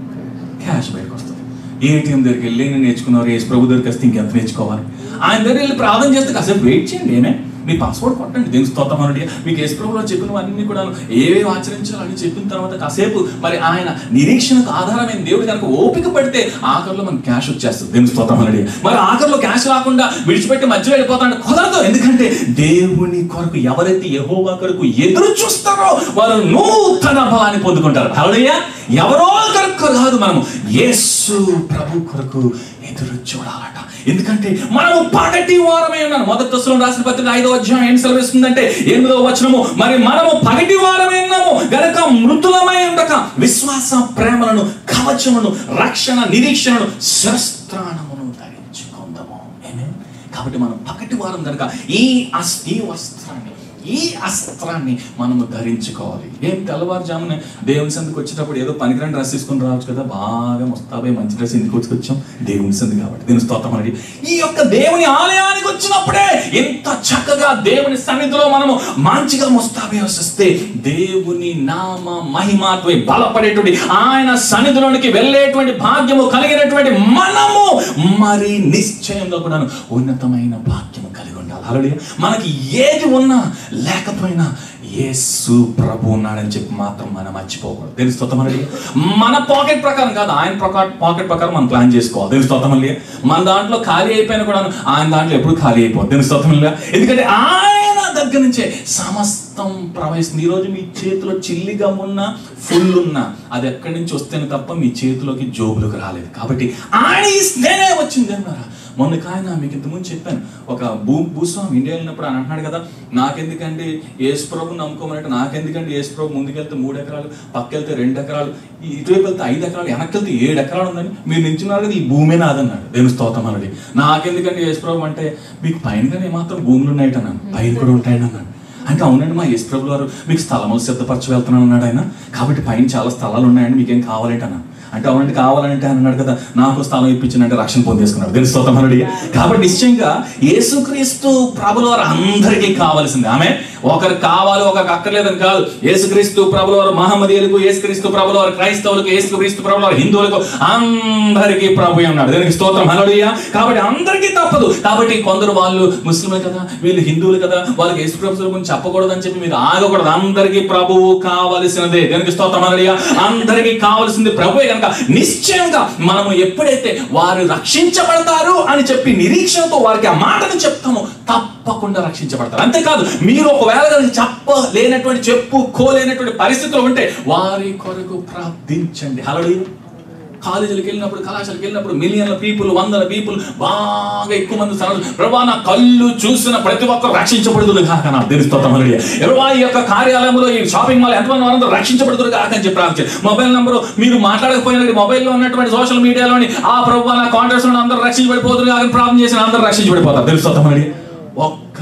క్యాష్ బయటకు వస్తుంది. ఏటీఎం దగ్గరికి వెళ్ళి నేను నేర్చుకున్నారు, యేసు ప్రభు దగ్గరికి వస్తే ఇంకెంత నేర్చుకోవాలి? ఆయన దగ్గర వెళ్ళి ప్రార్థన చేస్తే కాసేపు వెయిట్ చేయండి. ఏమే మీ పాస్వర్డ్ కొట్టండి. దేనికి స్తోత్రమని మీకు యేసు ప్రభువులో చెప్పినవన్నీ కూడా ఏవేవి ఆచరించాలని చెప్పిన తర్వాత కాసేపు మరి ఆయన నిరీక్షణకు ఆధారమైన దేవుడు కనుక ఓపిక పడితే ఆఖరిలో మనకు క్యాష్ వచ్చేస్తుంది. దేనికి స్తోత్రమని మరి ఆఖరిలో క్యాష్ రాకుండా విడిచిపెట్టి మధ్యలో వెళ్ళిపోతాడు. కుదరదు. ఎందుకంటే దేవుని కొరకు ఎవరైతే యెహోవా కొరకు ఎదురు చూస్తారో వారు నూతన బలాన్ని పొందుకుంటారు. హల్లెలూయా. ఎవరో కొరకు కాదు, మనము యేసు ప్రభు కొరకు ఎదురు చూడాలట. ఎందుకంటే మనము పగటి వారమై ఉన్నాము. మొదటి దశలో రాసిన పత్రిక ఐదో అధ్యాయం ఏం సెలవిస్తుందంటే ఎనిమిదో వచనము, మరి మనము పగటి వారమై ఉన్నాము గనక మృతులమై ఉండక విశ్వాస ప్రేమలను, కవచమును, రక్షణ నిరీక్షణను, శస్త్రాణమును ధరించుకుందాము. కాబట్టి మనం పగటి వారం కనుక ఈ ఈ వస్త్రాన్ని ఈ అస్త్రాన్ని మనము ధరించుకోవాలి. ఏం తెల్లవారుజామున దేవుని సందుకు వచ్చేటప్పుడు ఏదో పనికిరాని డ్రెస్ తీసుకుని రావచ్చు కదా. బాగా ముస్తాబై మంచి డ్రెస్ ఎందుకు వచ్చుకొచ్చాం? దేవుని సందు కాబట్టి. దేవుని స్తోత్రం అండి. ఈ యొక్క దేవుని ఆలయానికి వచ్చినప్పుడే ఎంత చక్కగా దేవుని సన్నిధిలో మనము మంచిగా ముస్తాబై వస్తే దేవుని నామ మహిమాత్మై బలపడేటువంటి ఆయన సన్నిధిలోనికి వెళ్ళేటువంటి భాగ్యము కలిగినటువంటి మనము మరి నిశ్చయంగా కూడా ఉన్నతమైన భాగ్యము కలిగి ఉండాలి. హల్లెలూయా. మనకి ఏది ఉన్నా లేకపోయినా యేసు ప్రభు ఉన్నాడని చెప్పి మాత్రం మనం మర్చిపోకూడదు. తెలుస్తోతమల్లి మన పాకెట్ ప్రకారం కాదు, ఆయన పాకెట్ పాకెట్ ప్రకారం మనం ప్లాన్ చేసుకోవాలి. తెలుస్తోతమల్లి మన దాంట్లో ఖాళీ అయిపోయినా కూడా ఆయన దాంట్లో ఎప్పుడు ఖాళీ అయిపోతుంది. తెలుస్తోతమల్లి. ఎందుకంటే ఆయన దగ్గర నుంచే సమస్తం ప్రవహిస్తుంది. ఈరోజు మీ చేతిలో చిల్లిగా ఉన్నా ఫుల్ ఉన్నా అది ఎక్కడి నుంచి వస్తేనే తప్ప మీ చేతిలోకి జోబులకు రాలేదు. కాబట్టి ఆయన ఇస్తేనే వచ్చింది అన్నారా. మొన్న కాయన మీకు ఇంతకుముందు చెప్పాను, ఒక భూ భూస్వామి ఇండియా వెళ్ళినప్పుడు ఆయన అంటున్నాడు కదా, నాకెందుకండి యేసు ప్రభు నమ్ముకోమన్నట్టు, నాకెందుకండి యేసు ప్రభు ముందుకెళ్తే మూడు ఎకరాలు, పక్కెళ్తే రెండు ఎకరాలు, ఇటువైపు వెళ్తే ఐదు ఎకరాలు, వెనక్కి వెళ్తే ఏడు ఎకరాలు ఉందని మీరు నించున్నారు కదా, ఈ భూమే నాదన్నాడు. దేవుని స్తోత్రం అన్నాడు. నాకెందుకండి యేసు ప్రభు అంటే, మీకు పైనగానే ఏమాత్రం భూములు ఉన్నాయట అన్నాను, పైన కూడా ఉంటాయని అన్నాను. అంటే అవునండి, మా యేసు ప్రభు వారు మీకు స్థలములు సిద్ధపరచ వెళ్తున్నాను అన్నాడు ఆయన. కాబట్టి పైన చాలా స్థలాలు ఉన్నాయండి, మీకేం కావాలంటే అన్నాను. అంటే అవునండి కావాలంటే అన్నాడు కదా, నాకు స్థలం ఇప్పించినంటే రక్షణ పొందేసుకున్నాడు. దేవుని స్తోత్రం హల్లెలూయా. కాబట్టి నిశ్చయంగా యేసుక్రీస్తు ప్రభుల వారు అందరికీ కావాల్సింది. ఆమె ఒకరికి కావాలి ఒకరికి అక్కర్లేదని కాదు. యేసుక్రీస్తు ప్రభుల వారు మహమ్మదీయులకు, యేసుక్రీస్తు ప్రభుల వారు క్రైస్తవులకు, యేసుక్రీస్తు ప్రభుల వారు హిందువులకు, అందరికీ ప్రభు ఉన్నాడు. దేవునికి స్తోత్రం హల్లెలూయా. కాబట్టి అందరికీ తప్పదు. కాబట్టి కొందరు వాళ్ళు ముస్లింలు కదా, వీళ్ళు హిందువులు కదా, వాళ్ళకి యేసు ప్రభుల గురించి చెప్పకూడదు అని చెప్పి మీరు ఆగకూడదు. అందరికీ ప్రభువు కావలసినదే. దేవునికి స్తోత్రం హల్లెలూయా. అందరికీ కావాల్సింది ప్రభువే. కనుక నిశ్చయంగా మనము ఎప్పుడైతే వారు రక్షించబడతారు అని చెప్పి నిరీక్షణతో వారికి ఆ మాటను చెప్తామో తప్పకుండా రక్షించబడతారు. అంతేకాదు, మీరు ఒకవేళ చెప్పలేనటువంటి చెప్పుకోలేనటువంటి పరిస్థితులు ఉంటే వారి కొరకు ప్రార్థించండి. హల్లెలూయా. కాలేజీలకు వెళ్ళినప్పుడు, కళాశాలకు వెళ్ళినప్పుడు మిలియన్ల పీపుల్, వందల పీపుల్, బాగా ఎక్కువ మంది సరళ ప్రభా నా కళ్ళు చూసిన ప్రతి ఒక్కరు రక్షించబడుతురు కాక నా తెలుస్తాం. ఎవరో ఈ యొక్క కార్యాలయంలో, ఈ షాపింగ్ మాల్ ఎంతమంది వారందరూ రక్షించబడుతురు కాక అని చెప్పి ప్రార్థించారు. మొబైల్ నెంబరు మీరు మాట్లాడకపోయినా మొబైల్లో ఉన్నటువంటి సోషల్ మీడియాలోని ఆ ప్రభా నా కాంటాక్ట్స్ లో అందరూ రక్షించబడిపోతురు కాక ప్రార్థన చేసిన అందరూ రక్షించబడిపోతారు. తెలుస్తాం. ఒక్క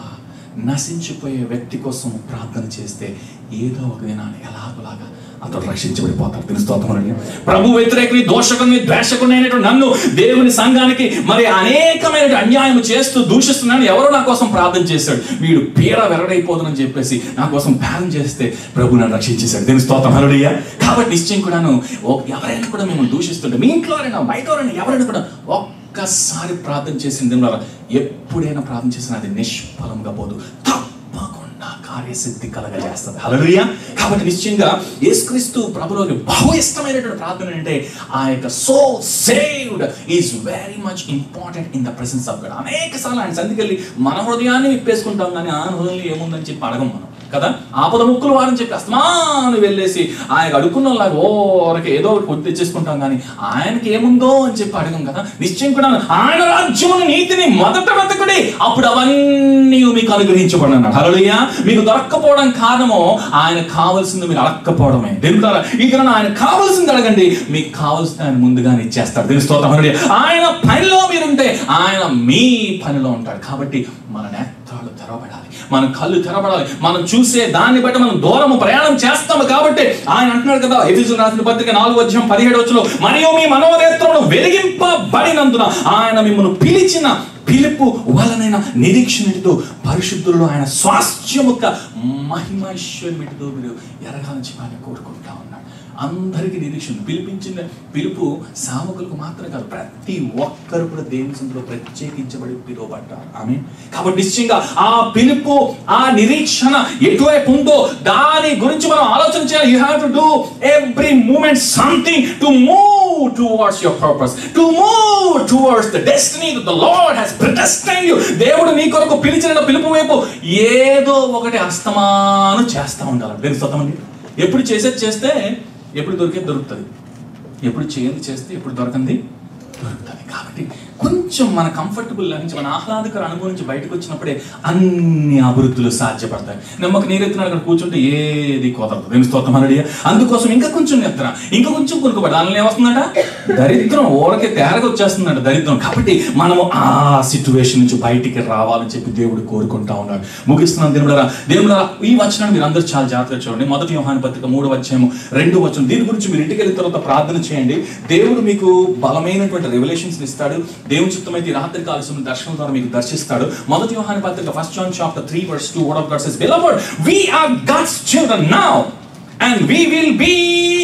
నశించిపోయే వ్యక్తి కోసం ప్రార్థన చేస్తే ఏదో ఒక దినాన్ని ఎలాగోలాగా అతడు రక్షించబడిపోతారు. తెలుస్తోంది. ప్రభు వ్యతిరేకుని, దోషకుని, ద్వేషకుని అయినటువంటి నన్ను, దేవుని సంఘానికి మరి అనేకమైన అన్యాయం చేస్తూ దూషిస్తున్నాను, ఎవరో నా కోసం ప్రార్థన చేశాడు, వీడు పీడ వెరడైపోతుందని చెప్పేసి నా కోసం ప్రార్థన చేస్తే ప్రభు నన్ను రక్షించేశాడు. దేవుని స్తోత్రం హల్లెలూయా. కాబట్టి నిశ్చయం కూడాను ఎవరైనా కూడా మేము దూషిస్తుంటే, మీ ఇంట్లో అయినా బయట ఎవరైనా కూడా ఒక్కసారి ప్రార్థన చేసిన దేవుని ఎప్పుడైనా ప్రార్థన చేసినా అది నిష్ఫలంగా పోదు, తప్పకుండా కార్యసిద్ధి కలగజేస్తుంది. హల్లెలూయా. కాబట్టి నిశ్చయంగా యేసుక్రీస్తు ప్రభులోని బహు ఇష్టమైనటువంటి ప్రార్థన అంటే ఆ యొక్క so saved is very much important in the presence of God. అనేక సార్లు ఆయన సంధికెళ్ళి మన హృదయాన్ని విప్పేసుకుంటాం, కానీ ఆ హృదయంలో ఏముందని చెప్పి అడగం మనం కదా. ఆపద ముక్కులు వారని చెప్పి అస్తమాను వెళ్ళేసి ఆయన అడుక్కున్నలాగా ఓరకి ఏదో ఒకటి కొద్ది తెచ్చేసుకుంటాం, కానీ ఆయనకి ఏముందో అని చెప్పి అడగం కదా. నిశ్చయం కూడా ఆయన రాజ్యమును నీతిని మొదట వెతకుడి, అప్పుడు అవన్నీ మీకు అనుగ్రహించబడి అన్నాడు. హల్లెలూయా. మీకు దొరక్కపోవడం కారణము ఆయన కావాల్సింది మీరు అడగకపోవడమే. దేవుడారా, ఈ దినాన ఆయన కావాల్సింది అడగండి, మీకు కావాల్సింది ఆయన ముందుగానే ఇచ్చేస్తాడు. దేవుని స్తోత్రం. హల్లెలూయా. ఆయన పనిలో మీరుంటే ఆయన మీ పనిలో ఉంటాడు. కాబట్టి మన నేత్రాలు తెరవబడాలి, మన కళ్ళు తెరవబడాలి. మనం చూసే దాన్ని బట్టి మనం దూరము ప్రయాణం చేస్తాము. కాబట్టి ఆయన అంటున్నాడు కదా, ఎఫెసీయులకు రాసిన పత్రిక నాలుగో అధ్యాయం పదిహేడు వచనంలో, మరియు మీ మనోనేత్రములు వెలిగింపబడినందున ఆయన మిమ్మల్ని పిలిచిన పిలుపు వలనైన నిరీక్షణతో పరిశుద్ధుల్లో ఆయన స్వాస్థ్యముక మహిమైశ్వర్యమిటితో మీరు ఎరగాలని చెప్పి ఆయన కోరుకుంటా ఉన్నాడు. అందరికీ నిరీక్షణ, పిలిపించిన పిలుపు సామకులకు మాత్రం కాదు, ప్రతి ఒక్కరు కూడా దేవుని సన్నిధిలో ప్రత్యేకించబడి పిలువబడ్డారు. ఆమేన్. కాబట్టి నిశ్చయంగా ఆ పిలుపు, ఆ నిరీక్షణ ఎటువైపు ఉందో దాని గురించి మనం ఆలోచన చేయాలి. You have to do every moment something to move towards your purpose, to move towards the destiny that the Lord has predestined you. దేవుడు నీ కొరకు పిలిచిన పిలుపు వైపు ఏదో ఒకటి అస్తమానం చేస్తూ ఉండాలి. దేవుని స్తోత్రం. ఎప్పుడు చేసేది చేస్తే ఎప్పుడు దొరికేది దొరుకుతుంది, ఎప్పుడు చేయండి చేస్తే ఎప్పుడు దొరకంది దొరుకుతుంది. కాబట్టి కొంచెం మన కంఫర్టబుల్ నుంచి, మన ఆహ్లాదకర అనుభవం నుంచి బయటకు వచ్చినప్పుడే అన్ని అభివృద్ధులు సాధ్యపడతాయి. నమ్మక నీరెత్తిన అక్కడ కూర్చుంటే ఏది కుదరదు. దేవుని స్తోత్రం. హల్లెలూయా. అందుకోసం ఇంకా కొంచెం నిద్ర, ఇంకా కొంచెం కొనుక్కోబడి దానిలో ఏమొస్తుందట, దరిద్రం ఊరకే తేరగా వచ్చేస్తుందంట దరిద్రం. కాబట్టి మనము ఆ సిచ్యువేషన్ నుంచి బయటికి రావాలని చెప్పి దేవుడు కోరుకుంటా ఉన్నాడు. ముగిస్తున్నాను దేవుడారా. దేవుడారా, ఈ వచనాన్ని మీరు అందరూ చాలా జాగ్రత్తగా చూడండి. మొదటి యోహాను పత్రిక మూడవ అధ్యాయము రెండో వచనం. దీని గురించి మీరు ఇంటికి వెళ్ళిన తర్వాత ప్రార్థన చేయండి. దేవుడు మీకు బలమైనటువంటి రెవల్యూషన్స్ ఇస్తాడు. దేవుని చిత్తమైతే రాత్రి కాల దర్శనం ద్వారా మీకు దర్శిస్తాడు. మొదటి యోహాను పత్రిక first John chapter three verse two, word of God says, beloved, we are God's children now and we will be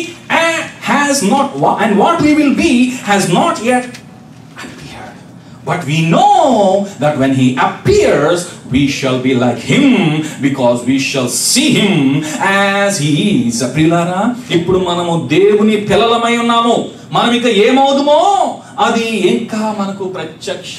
and has not and what we will be has not yet appeared, but we know that when he appears we shall be like him because we shall see him as he is. ప్రియులారా, ఇప్పుడు మనము దేవుని పిల్లలమై ఉన్నాము. మనం ఇక ఏమవుదుమో అది ఇంకా మనకు ప్రత్యక్ష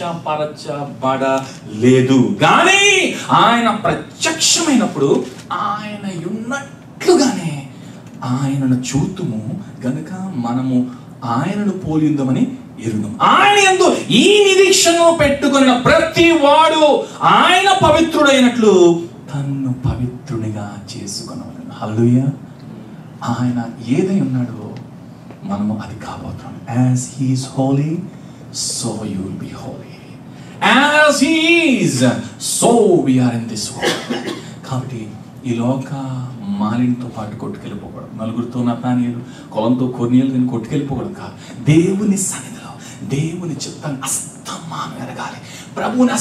పరచబడలేదు, కానీ ఆయన ప్రత్యక్షమైనప్పుడు ఆయన ఉన్నట్లుగానే ఆయనను చూతుము గనుక మనము ఆయనను పోలిందమని ఎరుగుదాం. ఆయన యందు ఈ నిరీక్షను పెట్టుకున్న ప్రతి వాడు ఆయన పవిత్రుడైనట్లు తన్ను పవిత్రునిగా చేసుకొనవలెను. హల్లెలూయా. ఆయన ఏదై ఉన్నాడో మనము అది కాబోతున్నాం. As he is holy, so you will be holy. As he is, so we are in this world. కాబట్టి ఈ లోక మాలిన్తో పాటు కొట్టుకెళ్ళిపోకూడదు. నలుగురితో నతానీయులు, కొలంతో కొర్నీయులు నేను కొట్టుకెళ్ళిపోకూడదు కాదు. దేవుని సన్నిధిలో దేవుని చిత్తాన్ని అస్తమానం ఎరగాలి. ప్రభువుని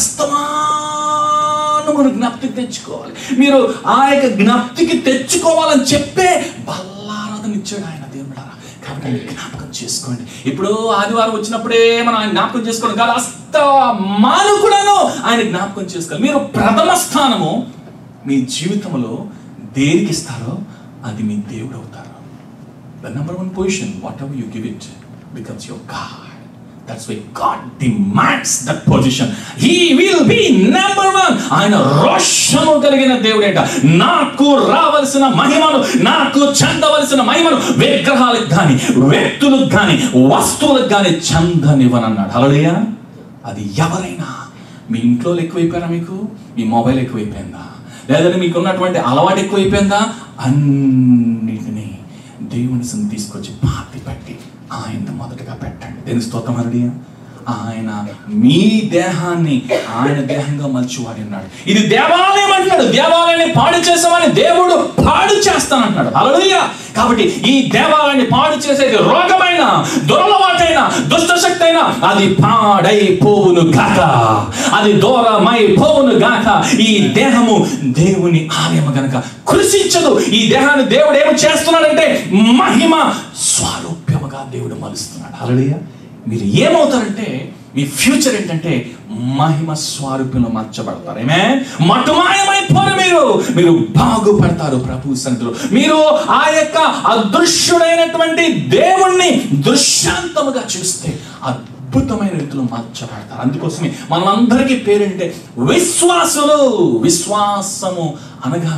అస్తమానం మనం జ్ఞప్తికి తెచ్చుకోవాలి. మీరు ఆ యొక్క జ్ఞప్తికి తెచ్చుకోవాలని చెప్పే బల్లారాధన ఇచ్చాడు ఆయన దేవుడారా. కాబట్టి ఆయన జ్ఞాపకం చేసుకోండి. ఇప్పుడు ఆదివారం వచ్చినప్పుడే మనం ఆయన జ్ఞాపకం చేసుకోండి కాదు, అస్తమానం కూడాను ఆయన జ్ఞాపకం చేసుకోవాలి. మీరు ప్రథమ స్థానము మీ జీవితంలో దేనికి ఇస్తారో అది మీ దేవుడు అవుతారు. The number one position, whatever you give it becomes your God. That's why God demands that position. He will be number one. ఆయన రోషము కలిగిన దేవుడేట. నాకు రావాల్సిన మహిమను, నాకు చెందవలసిన మహిమను విగ్రహాలకు కానీ, వ్యక్తులకు కానీ, వస్తువులకు కానీ చెందనివ్వనన్నాడు. హల్లెలూయా. అది ఎవరైనా, మీ ఇంట్లో ఎక్కువైపోయారా, మీకు మీ మొబైల్ ఎక్కువైపోయిందా, లేదంటే మీకు ఉన్నటువంటి అలవాటు ఎక్కువైపోయిందా, అన్నిటినీ దేవుని సన్నిధికి తీసుకొచ్చి పాతి పట్టి ఆయన మొదటగా పెట్టండి. దేని స్తోత్రం. హల్లెలూయా. ఆయన మీ దేహాన్ని ఆయన దేహంగా మలుచువాడి ఉన్నాడు. ఇది దేవాలయం అంటున్నాడు. దేవాలయాన్ని పాడు చేసామని దేవుడు పాడు చేస్తానంటున్నాడు. హల్లెలూయా. కాబట్టి ఈ దేవాలయాన్ని పాడు చేసేది రోగమైన, దురలవాటైన, దుష్ట శక్తి అయినా అది పాడైపోవును గాక, అది దూరమైపోవును గాక. ఈ దేహము దేవుని ఆలయము గనక కృషించదు. ఈ దేహాన్ని దేవుడు ఏమి చేస్తున్నాడంటే మహిమ స్వరూప్యముగా దేవుడు మలుస్తున్నాడు. హల్లెలూయా. మీరు ఏమవుతారంటే మీ ఫ్యూచర్ ఏంటంటే మహిమ స్వరూపంలో మార్చబడతారు. ఆమేన్. మటుమాయమైపోరు మీరు మీరు బాగుపడతారు ప్రభు సన్నిధిలో. మీరు ఆ యొక్క అదృశ్యుడైనటువంటి దేవుణ్ణి దృశ్యాంతముగా చూస్తే అద్భుతమైన రీతిలో మార్చబడతారు. అందుకోసమే మనం అందరికీ పేరంటే విశ్వాసులు. విశ్వాసము అనగా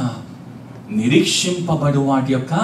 నిరీక్షింపబడు వాటి యొక్క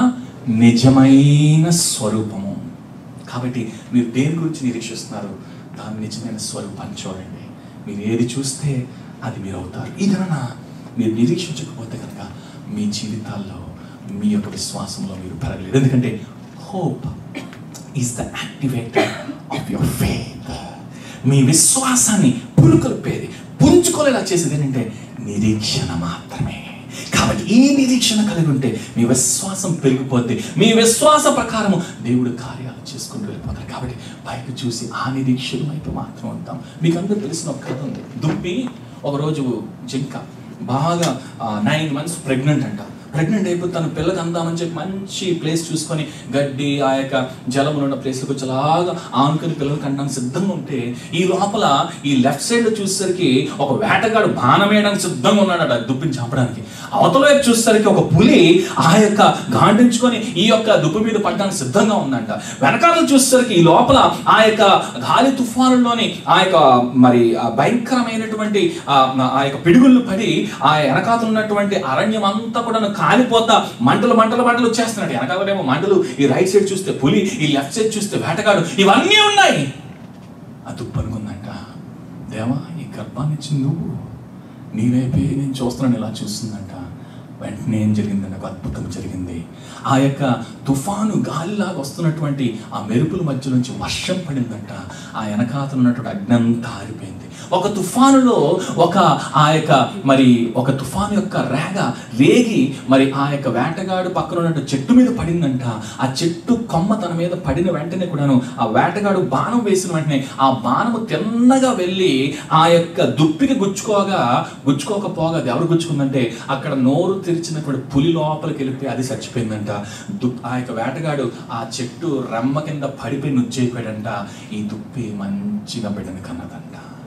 నిజమైన స్వరూపము. కాబట్టి మీరు దేని గురించి నిరీక్షిస్తున్నారు? దాని నిజమైన స్వరూపాన్ని చూడండి. మీరు ఏది చూస్తే అది మీరు అవుతారు. ఇదన్నా మీరు నిరీక్షించకపోతే కనుక మీ జీవితాల్లో మీ యొక్క విశ్వాసంలో మీరు పెరగలేరు. ఎందుకంటే hope is the activator of your faith. మీ విశ్వాసాన్ని పురుకొల్పేది, పుంజుకోలేలా చేసేది ఏంటంటే నిరీక్షణ మాత్రమే. కాబట్టి ఈ నిరీక్షణ కలిగి ఉంటే మీ విశ్వాసం పెరిగిపోతే మీ విశ్వాస ప్రకారము దేవుడు కార్యాలు చేసుకుంటూ వెళ్ళిపోతారు. కాబట్టి పైకి చూసి ఆ నిరీక్షణ వైపు మాత్రం ఉంటాం. మీకు అందరూ తెలిసిన ఒక కథ ఉంది. దుప్పి ఒకరోజు జింక బాగా నైన్ మంత్స్ ప్రెగ్నెంట్ అంట. ప్రెగ్నెంట్ అయిపోతే తన పిల్లకి అందామని చెప్పి మంచి ప్లేస్ చూసుకొని గడ్డి ఆ యొక్క జలములు ఉన్న ప్లేస్లోకి వచ్చి అలాగా ఆనుకొని పిల్లలకి అంటానికి సిద్ధంగా ఉంటే ఈ లోపల ఈ లెఫ్ట్ సైడ్లో చూసేసరికి ఒక వేటగాడు బాణం వేయడానికి సిద్ధంగా ఉన్నాడు దుప్పిని చంపడానికి. అవతల వైపు చూసేసరికి ఒక పులి ఆ యొక్క గాండించుకొని ఈ యొక్క దుప్పి మీద పడడానికి సిద్ధంగా ఉందంట. వెనకాల చూసేసరికి ఈ లోపల ఆ యొక్క గాలి తుఫానులోని ఆ యొక్క మరి భయంకరమైనటువంటి ఆ యొక్క పిడుగుళ్ళు పడి ఆ వెనకాతలు ఉన్నటువంటి అరణ్యం అంతా కూడా కాలిపోతా మంటలు మంటలు మంటలు వచ్చేస్తున్నాడు. వెనకాలేమో మంటలు, ఈ రైట్ సైడ్ చూస్తే పులి, ఈ లెఫ్ట్ సైడ్ చూస్తే వేటగాడు, ఇవన్నీ ఉన్నాయి. ఆ దుప్పు అనుకుందంట, దేవా ఈ గర్భాన్ని ఇచ్చింది నువ్వు, నీవైపే నేను చూస్తున్నాను ఇలా చూస్తుందంట. వెంటనే ఏం జరిగిందంటే ఒక అద్భుతం జరిగింది. ఆ యొక్క తుఫాను గాలిలాగా వస్తున్నటువంటి ఆ మెరుపుల మధ్య నుంచి వర్షం పడిందంట. ఆ వెనకాతలు ఉన్నటువంటి అగ్ని అంతా ఆరిపోయింది. ఒక తుఫానులో ఒక ఆ యొక్క మరి ఒక తుఫాను యొక్క రేగ రేగి మరి ఆ యొక్క వేటగాడు పక్కన ఉన్నట్టు చెట్టు మీద పడిందంట. ఆ చెట్టు కొమ్మ తన మీద పడిన వెంటనే కూడాను ఆ వేటగాడు బాణం వేసిన వెంటనే ఆ బాణము తిన్నగా వెళ్ళి ఆ యొక్క దుప్పికి గుచ్చుకోగా గుచ్చుకోకపోగా అది ఎవరు గుచ్చుకుందంటే అక్కడ నోరు తెరిచినటువంటి పులి లోపలికి వెళ్ళిపోయి అది చచ్చిపోయిందంట. దుప్ ఆ యొక్క వేటగాడు ఆ చెట్టు రెమ్మ కింద పడిపోయి నుజ్జైపోయాడంట. ఈ దుప్పి మంచిగా బిడ్డని కన్నదంట.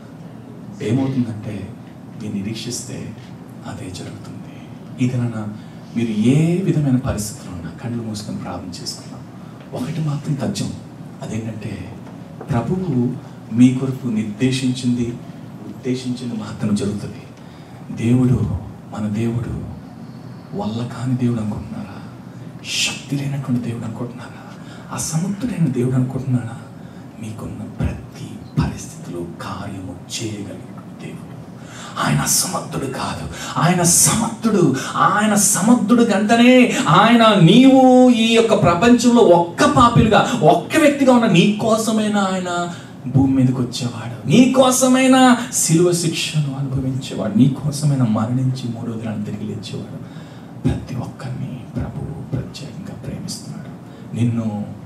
ఏమవుతుందంటే మీరు నిరీక్షిస్తే అదే జరుగుతుంది. ఇదన మీరు ఏ విధమైన పరిస్థితులు ఉన్నా కళ్ళు మూసుకొని ప్రార్థన చేసుకున్నాం. ఒకటి మాత్రం తథ్యం, అదేంటంటే ప్రభువు మీ కొరకు నిర్దేశించింది ఉద్దేశించింది మాత్రం జరుగుతుంది. దేవుడు మన దేవుడు వల్ల కాని దేవుడు అనుకుంటున్నారా? శక్తి లేనటువంటి దేవుడు అనుకుంటున్నారా? అసమర్థుడైన దేవుడు అనుకుంటున్నారా? మీకున్న ప్రతి పరిస్థితిలో కార్యము చేయగలిగిన దేవుడు. ఆయన అసమర్థుడు కాదు, ఆయన సమర్థుడు. ఆయన సమర్థుడు గంటనే ఆయన నీవు ఈ యొక్క ప్రపంచంలో ఒక్క పాపిలుగా ఒక్క వ్యక్తిగా ఉన్న నీ కోసమైనా ఆయన భూమి మీదకి వచ్చేవాడు, నీ కోసమైన శిలువ శిక్షను అనుభవించేవాడు, నీ కోసమైన మరణించి మూడో దినాన్ని తిరిగి లేచేవాడు. ప్రతి ఒక్కరిని ప్రభువు ప్రత్యేకంగా ప్రేమిస్తున్నాడు. నిన్ను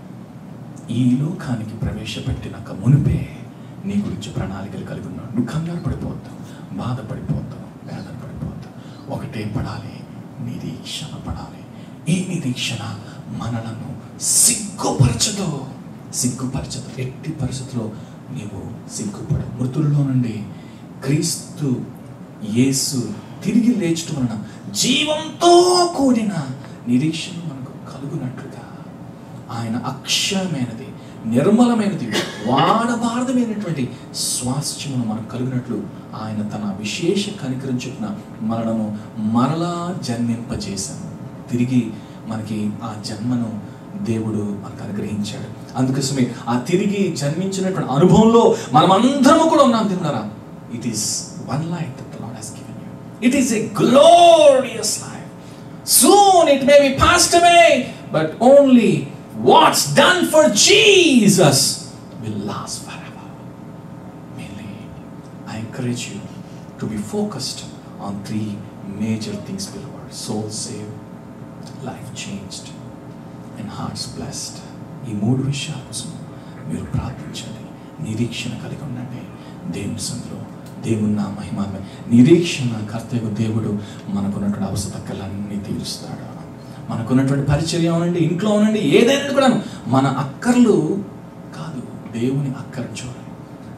ఈ లోకానికి ప్రవేశపెట్టినాక మునిపే నీ గురించి ప్రణాళికలు కలిగి ఉన్నాడు. నువ్వు కంగారు పడిపోతావు, బాధపడిపోతావు, వేదన పడిపోతావు. ఒకటే పడాలి, నిరీక్షణ పడాలి. ఈ నిరీక్షణ మనలను సిగ్గుపరచదు సిగ్గుపరచదు ఎట్టి పరిస్థితుల్లో నీవు సిగ్గుపడ. మృతుల్లో నుండి క్రీస్తు యేసు తిరిగి లేచడం వలన జీవంతో కూడిన నిరీక్షణ మనకు కలుగునట్లుగా ఆయన అక్షయమైనది, నిర్మలమైనది, వాడబారదమైనటువంటి స్వాస్థ్యమును మనకు కలిగినట్లు ఆయన తన విశేష కనికరం చొప్పున మనలను మరలా జన్మింపజేశాను. తిరిగి మనకి ఆ జన్మను దేవుడు మనకు అనుగ్రహించాడు. అందుకోసమే ఆ తిరిగి జన్మించినటువంటి అనుభవంలో మనమందరము కూడా ఉన్నాం. తిన్నారా? It is one life that the Lord has given you. It is a glorious life. Soon it may be passed away, but only what's done for Jesus will last forever. Mainly, I encourage you to be focused on three major things below: soul saved, life changed, and hearts blessed. ఈ మూడు విషయాల కోసం మీరు ప్రార్థించండి, నిరీక్షణ కలిగి ఉండండి. దేవుని సందులో దేవుని నా మహిమ నిరీక్షణ కర్తవ్య దేవుడు మనకున్నటువంటి అవసరతలన్నీ తీరుస్తాడు. మనకున్నటువంటి పరిచర్య అవునండి, ఇంట్లో అవునండి, ఏదైనా కూడా మన అక్కర్లు కాదు, దేవుని అక్కర చూడాలి.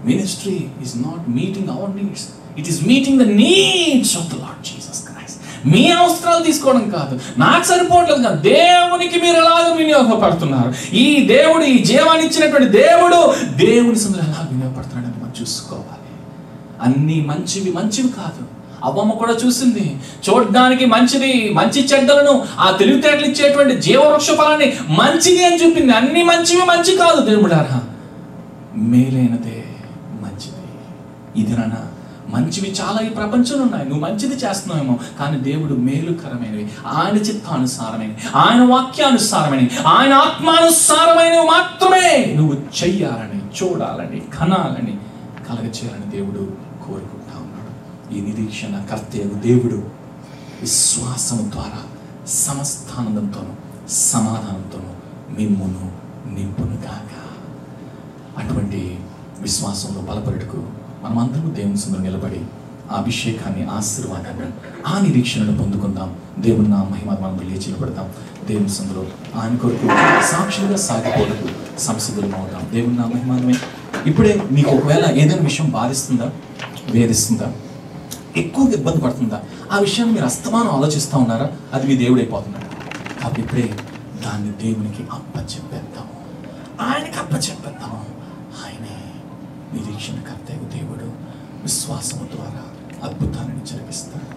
Ministry is not meeting our needs. It is meeting the needs of the Lord Jesus Christ. మీ అవసరాలు తీసుకోవడం కాదు, నాకు సరిపోవట్లేదు కాదు, దేవునికి మీరు ఎలాగ వినియోగపడుతున్నారు, ఈ దేవుడు, ఈ జీవాన్ని ఇచ్చినటువంటి దేవుడు దేవుని సందులో ఎలా వినియోగపడుతున్నాడని మనం చూసుకోవాలి. అన్ని మంచివి మంచివి కాదు. అవ్వమ్మ కూడా చూసింది, చూడడానికి మంచిది, మంచి చెడ్డలను ఆ తెలివితేటలు ఇచ్చేటువంటి జీవవృక్ష ఫలాన్ని మంచిది అని చూపింది. అన్ని మంచివి మంచి కాదు దేవుడారా, మేలైనదే మంచిది. ఇది నాన్న, మంచివి చాలా ఈ ప్రపంచంలో ఉన్నాయి, నువ్వు మంచిది చేస్తున్నావేమో, కానీ దేవుడు మేలుకరమైనవి, ఆయన చిత్తానుసారమైనవి, ఆయన వాక్యానుసారమైనవి, ఆయన ఆత్మానుసారమైనవి మాత్రమే నువ్వు చెయ్యాలని, చూడాలని, కనాలని, కలగచేయాలని దేవుడు కోరుకుంటా ఉన్నాడు. ఈ నిరీక్షణ కర్తయ్య దేవుడు విశ్వాసం ద్వారా సమస్తానందంతోనూ సమాధానంతోనూ మిమ్మును నింపును గాక. అటువంటి విశ్వాసంలో బలపరుటకు మనమందరూ దేవుని సందులో నిలబడి ఆ అభిషేకాన్ని, ఆశీర్వాదాన్ని, ఆ నిరీక్షణను పొందుకుందాం. దేవుని నా మహిమ మనం లేచి నిలబడతాం. దేవుని సందులో ఆయన కొరకు సాక్షులుగా సాగిపోవడానికి సంసిద్ధులం అవుతాం. దేవుని నా మహిమమే. ఇప్పుడే మీకు ఒకవేళ ఏదైనా విషయం బాధిస్తుందా, వేధిస్తుందా, ఎక్కువగా ఇబ్బంది పడుతుందా, ఆ విషయాన్ని మీరు అస్తమానం ఆలోచిస్తూ ఉన్నారా, అది మీ దేవుడు అయిపోతున్నాడు. కాబట్టి ఇప్పుడే దాన్ని దేవునికి అప్పచెప్పేద్దాము, ఆయనకి అప్పచెప్పేద్దాము. ఆయనే నిరీక్షణ కర్తయ్య దేవుడు విశ్వాసము ద్వారా అద్భుతాలను జరిగిస్తాడు.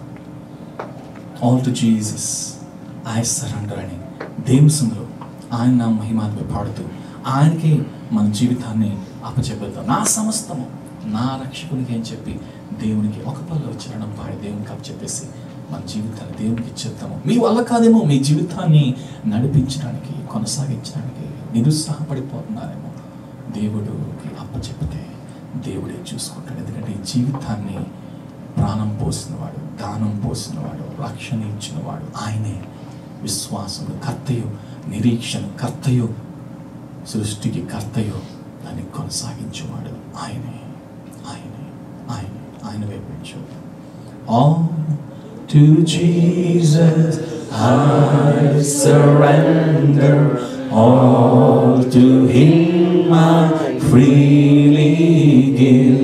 All to Jesus I surrender అని దేవుని సందులో ఆయన నా మహిమాన్ని పాడుతూ ఆయనకే మన జీవితాన్ని అప్పచెప్పేద్దాం. నా సమస్తము నా రక్షకునికి అని చెప్పి దేవునికి ఒక పల్లె చరణం పాడి దేవునికి అప్పచెప్పేసి మన జీవితాన్ని దేవునికి ఇచ్చేద్దాము. మీ వల్ల కాదేమో మీ జీవితాన్ని నడిపించడానికి, కొనసాగించడానికి నిరుత్సాహపడిపోతున్నారేమో, దేవుడికి అప్పచెప్పితే దేవుడే చూసుకుంటాడు. ఎందుకంటే ఈ జీవితాన్ని ప్రాణం పోసినవాడు, దానం పోసినవాడు, రక్షణ ఇచ్చినవాడు ఆయనే. విశ్వాసము కర్తయు, నిరీక్షణ కర్తయు, సృష్టికి కర్తయు, దాన్ని కొనసాగించేవాడు ఆయనే. ఆయనే ఆయనే ఆయన వైపు చూడు. All to Jesus I surrender, all to Him I freely give.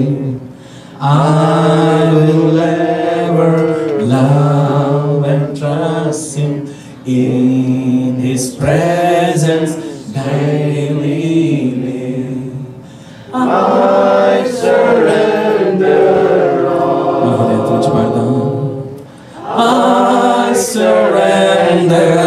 I will ever love and trust Him, in His presence daily live. I surrender all. I surrender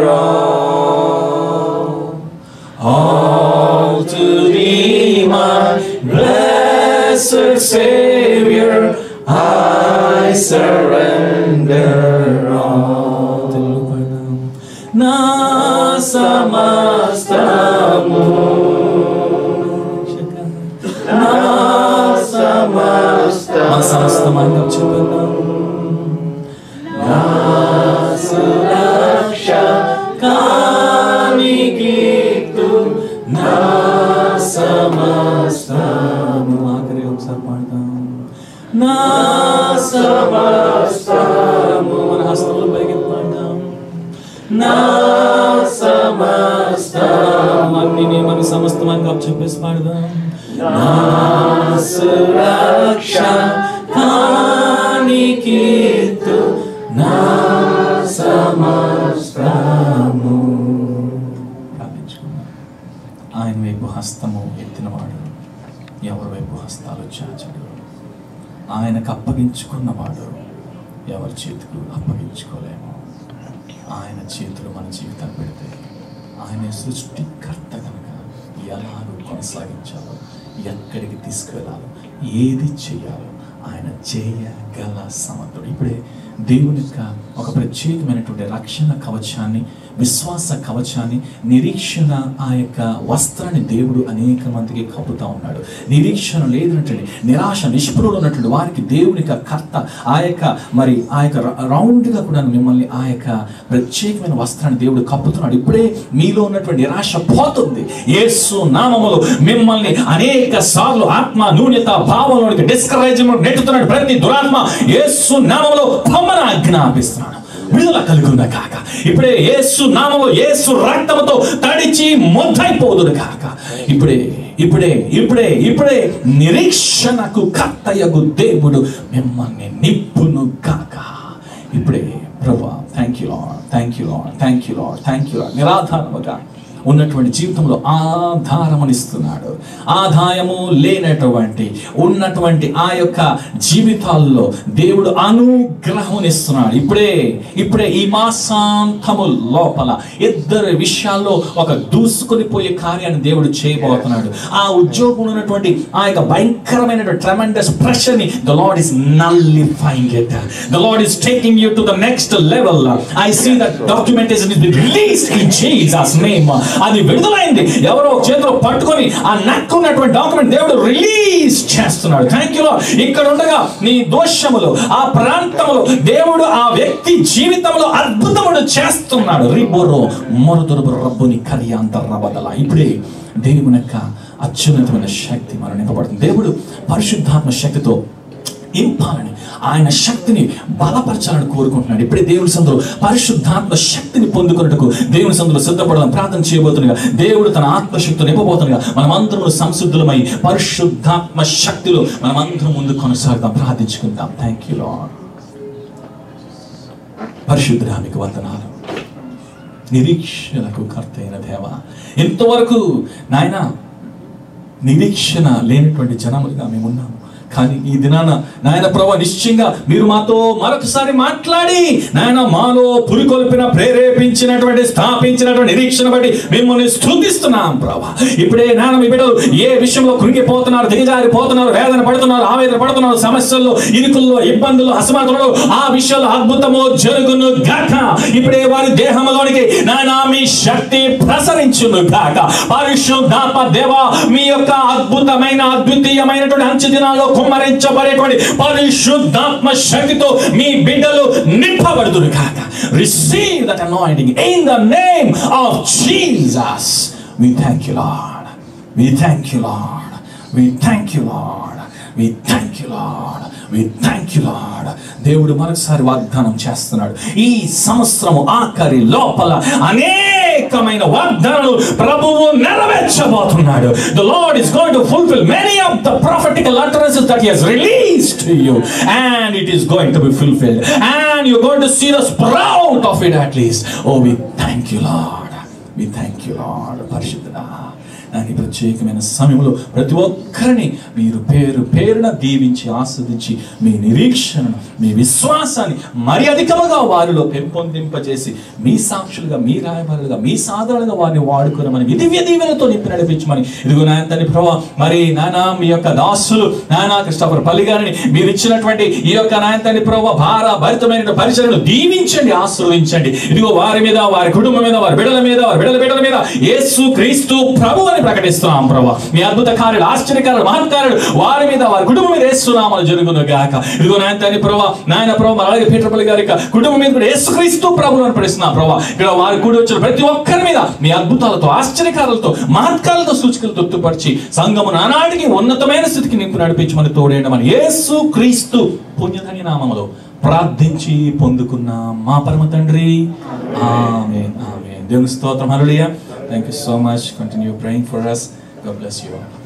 all, all to Thee, my blessed Savior. I surrender all. Na samastamu, na samastamu, na samastamu చెప్పండి. నా సురక్ష కానికీతు, నా సమస్తము. ఆఖరి ఒకసారి పాడతాం. నా సమస్తము, మన హస్తములు పైకి పాడతాం. నా సమస్తము, అన్ని మన సమస్తమని కప్పు చెప్పేసి పాడదాం. నా సురక్ష కానికీతు, నా సమస్తము. ప్రార్థించుకున్నాం. ఆయన వైపు హస్తము ఎత్తినవాడు ఎవరి వైపు హస్తాలు చాచడు. ఆయనకు అప్పగించుకున్నవాడు ఎవరి చేతికి అప్పగించుకోలేము. ఆయన చేతులు మన జీవితాన్ని పెడితే ఆయన సృష్టికర్త కనుక ఎలాగో కొనసాగించాలో, ఎక్కడికి తీసుకువెళ్ళాలో, ఏది చేయాలో ఆయన చేయగల సమర్థుడు. ఇప్పుడే దేవుని యొక్క ఒక ప్రత్యేకమైనటువంటి రక్షణ కవచాన్ని, విశ్వాస కవచాన్ని, నిరీక్షణ ఆ యొక్క వస్త్రాన్ని దేవుడు అనేక మందికి కప్పుతా ఉన్నాడు. నిరీక్షణ లేదన్నటువంటి, నిరాశ నిష్పృహులు ఉన్నటువంటి వారికి దేవుని యొక్క కర్త ఆ యొక్క మరి ఆ యొక్క రౌండ్గా కూడా మిమ్మల్ని ఆ యొక్క ప్రత్యేకమైన వస్త్రాన్ని దేవుడు కప్పుతున్నాడు. ఇప్పుడే మీలో ఉన్నటువంటి నిరాశ పోతుంది. యేసు నామములో మిమ్మల్ని అనేక సార్లు ఆత్మ న్యూనత భావంలోనికి డిస్కరేజ్మెంట్ నెట్టుతున్నాడు. ప్రతి దురాత్మ యేసు నామములో పొమ్మన ఆజ్ఞాపిస్తున్నాడు. విడుదల కలుగును కాక. ఇప్పుడే యేసు నామములో, యేసు రక్తముతో తడిచి మొద్దైపోదును కాక. ఇప్పుడే ఇప్పుడే ఇప్పుడే ఇప్పుడే నిరీక్షణకు కర్తయగు దేవుడు మిమ్మల్ని నిప్పును కాక. ఇప్పుడే ప్రభువా thank you Lord, thank you Lord, thank you Lord, thank you Lord. నిరాధారముగా ఉన్నటువంటి జీవితంలో ఆధారమునిస్తున్నాడు. ఆదాయము లేనటువంటి ఉన్నటువంటి ఆ యొక్క జీవితాల్లో దేవుడు అనుగ్రహమునిస్తున్నాడు. ఇప్పుడే ఇప్పుడే ఈ మాసాంతము లోపల ఇద్దరు విషయాల్లో ఒక దూసుకొని పోయే కార్యాన్ని దేవుడు చేయబోతున్నాడు. ఆ ఉద్యోగంలో ఉన్నటువంటి ఆ యొక్క భయంకరమైనటువంటి ట్రెమెండస్ ప్రెషర్ ని the Lord is nullifying it. The Lord is taking you to the next level. I see that documentation is released in Jesus name. అది విడుదలైంది. ఎవరో చేతిలో పట్టుకొని ఆ నక్కున్నటువంటి డాక్యుమెంట్ దేవుడు రిలీజ్ చేస్తున్నాడు. Thank you Lord. ఇక్కడ ఉండగా నీ దోషములు ఆ ప్రాంతంలో దేవుడు ఆ వ్యక్తి జీవితంలో అద్భుతముడు చేస్తున్నాడు. రిబోరో మొరదొరబు రబ్బుని కరియాంతరబదల. ఇప్పుడే దేవుని యొక్క అత్యున్నతమైన శక్తి మనం నింపబడుతుంది. దేవుడు పరిశుద్ధాత్మ శక్తితో ఇంపాలని ఆయన శక్తిని బలపరచాలని కోరుకుంటున్నాడు. ఇప్పుడే దేవుని సందులో పరిశుద్ధాత్మ శక్తిని పొందుకున్నట్టుకు దేవుని సందులో సిద్ధపడడం ప్రార్థన చేయబోతుండగా దేవుడు తన ఆత్మశక్తిని నింపబోతుండగా మనమందరం సంసిద్ధులమై పరిశుద్ధాత్మ శక్తిలో మనమందరం ముందు కొనసాగుతాం, ప్రార్థించుకుంటాం. Thank you Lord. పరిశుద్ధుడా మీకు వందనాలు. నిరీక్షణకు కర్త అయిన దేవా, ఇంతవరకు నాయన నిరీక్షణ లేనటువంటి జనములుగా మేము ఉన్నాము. కానీ ఈ దినాన నాయన ప్రభా నిశ్చయంగా మీరు మాతో మరొకసారి మాట్లాడి నాయన మాలో పురికొల్పిన ప్రేరేపించినటువంటి స్థాపించినటువంటి నిరీక్షణ బట్టి మిమ్మల్ని స్తుతిస్తున్నాం ప్రభా. ఇప్పుడే నాయన మీ బిడ్డలు ఏ విషయంలో కృంగిపోతున్నారు, దిగజారిపోతున్నారు, వేదన పడుతున్నారు, ఆవేదన పడుతున్నారు, సమస్యల్లో, ఇరుకుల్లో, ఇబ్బందుల్లో, అసమానతలో ఆ విషయాల్లో అద్భుతము జరుగును గాక. ఇప్పుడే వారి దేహంలోనికి నాయన మీ శక్తి ప్రసరించును గాక. పరిశుద్ధాత్మ దేవా, మీ యొక్క అద్భుతమైన అద్వితీయమైనటువంటి అంచె దినాల్లో కుమ్మరించబడేటువంటి పరిశుద్ధాత్మ శక్తితో మీ బిడ్డలు నింపబడుదురు కాక. Receive that anointing in the name of Jesus. We thank you Lord, we thank you Lord, we thank you Lord, we thank you Lord, we thank you Lord. దేవుడు మరొకసారి వాగ్దానం చేస్తున్నాడు. ఈ సంవత్సరము ఆఖరి లోపల అనేకమైన వాగ్దానాలు ప్రభువు నెరవేర్చబోతున్నాడు. The Lord is going to fulfill many of the prophetical utterances that he has released to you, and it is going to be fulfilled, and you're going to see the sprout of it at least. Oh, we thank you Lord, we thank you Lord. పరిశుద్ధుడా, ఈ ప్రత్యేకమైన సమయంలో ప్రతి ఒక్కరిని మీరు పేరు పేరున దీవించి ఆస్వాదించి మీ నిరీక్షణను, మీ విశ్వాసాన్ని మరి అధికముగా వారిలో పెంపొందింపజేసి మీ సాక్షులుగా, మీ రాయబారులుగా, మీ సాధారణంగా వారిని వాడుకోనమని దివ్య దీవెనతో నింపి నడిపించమని. ఇదిగో నాయన తండ్రి ప్రభా, మరి నానా మీ యొక్క దాసులు నానా క్రిస్టోఫర్ పల్లి గారిని మీరు ఇచ్చినటువంటి ఈ యొక్క నాయన తండ్రి ప్రభా భార భరితమైన పరిచయను దీవించండి, ఆశీర్వదించండి. ఇదిగో వారి మీద, వారి కుటుంబం మీద, వారి బిడ్డల మీద, వారి బిడ్డల బిడ్డల మీద యేసు క్రీస్తు ప్రభు ప్రకటిస్తున్నాం ప్రభా. మీ అద్భుత కార్యాలు, ఆశ్చర్యకారులు, మహత్కార్యాలు వారి మీద, వారి కుటుంబం మీద యేసునామమున జరుగును గాక. ఇదిగో నాయన తండ్రి ప్రభా, నాయన ప్రభా, అలాగే పీటర్పల్లి గారి కుటుంబం మీద కూడా యేసుక్రీస్తు ప్రభువును ప్రకటిస్తున్నాం ప్రభా. ఇక్కడ వారి కూడి వచ్చిన ప్రతి ఒక్కరి మీద మీ అద్భుతాలతో, ఆశ్చర్యకారులతో, మహత్కారాలతో, సూచికలు తృప్తిపరిచి సంఘము నానాటికి ఉన్నతమైన స్థితికి నింపు నడిపించమని తోడేయమని యేసుక్రీస్తు పుణ్యధన్య నామములో ప్రార్థించి పొందుకున్న మా పరమ తండ్రి, ఆమేన్, ఆమేన్. దేవుని స్తోత్రం. హల్లెలూయా. Thank you so much. Continue praying for us. God bless you all.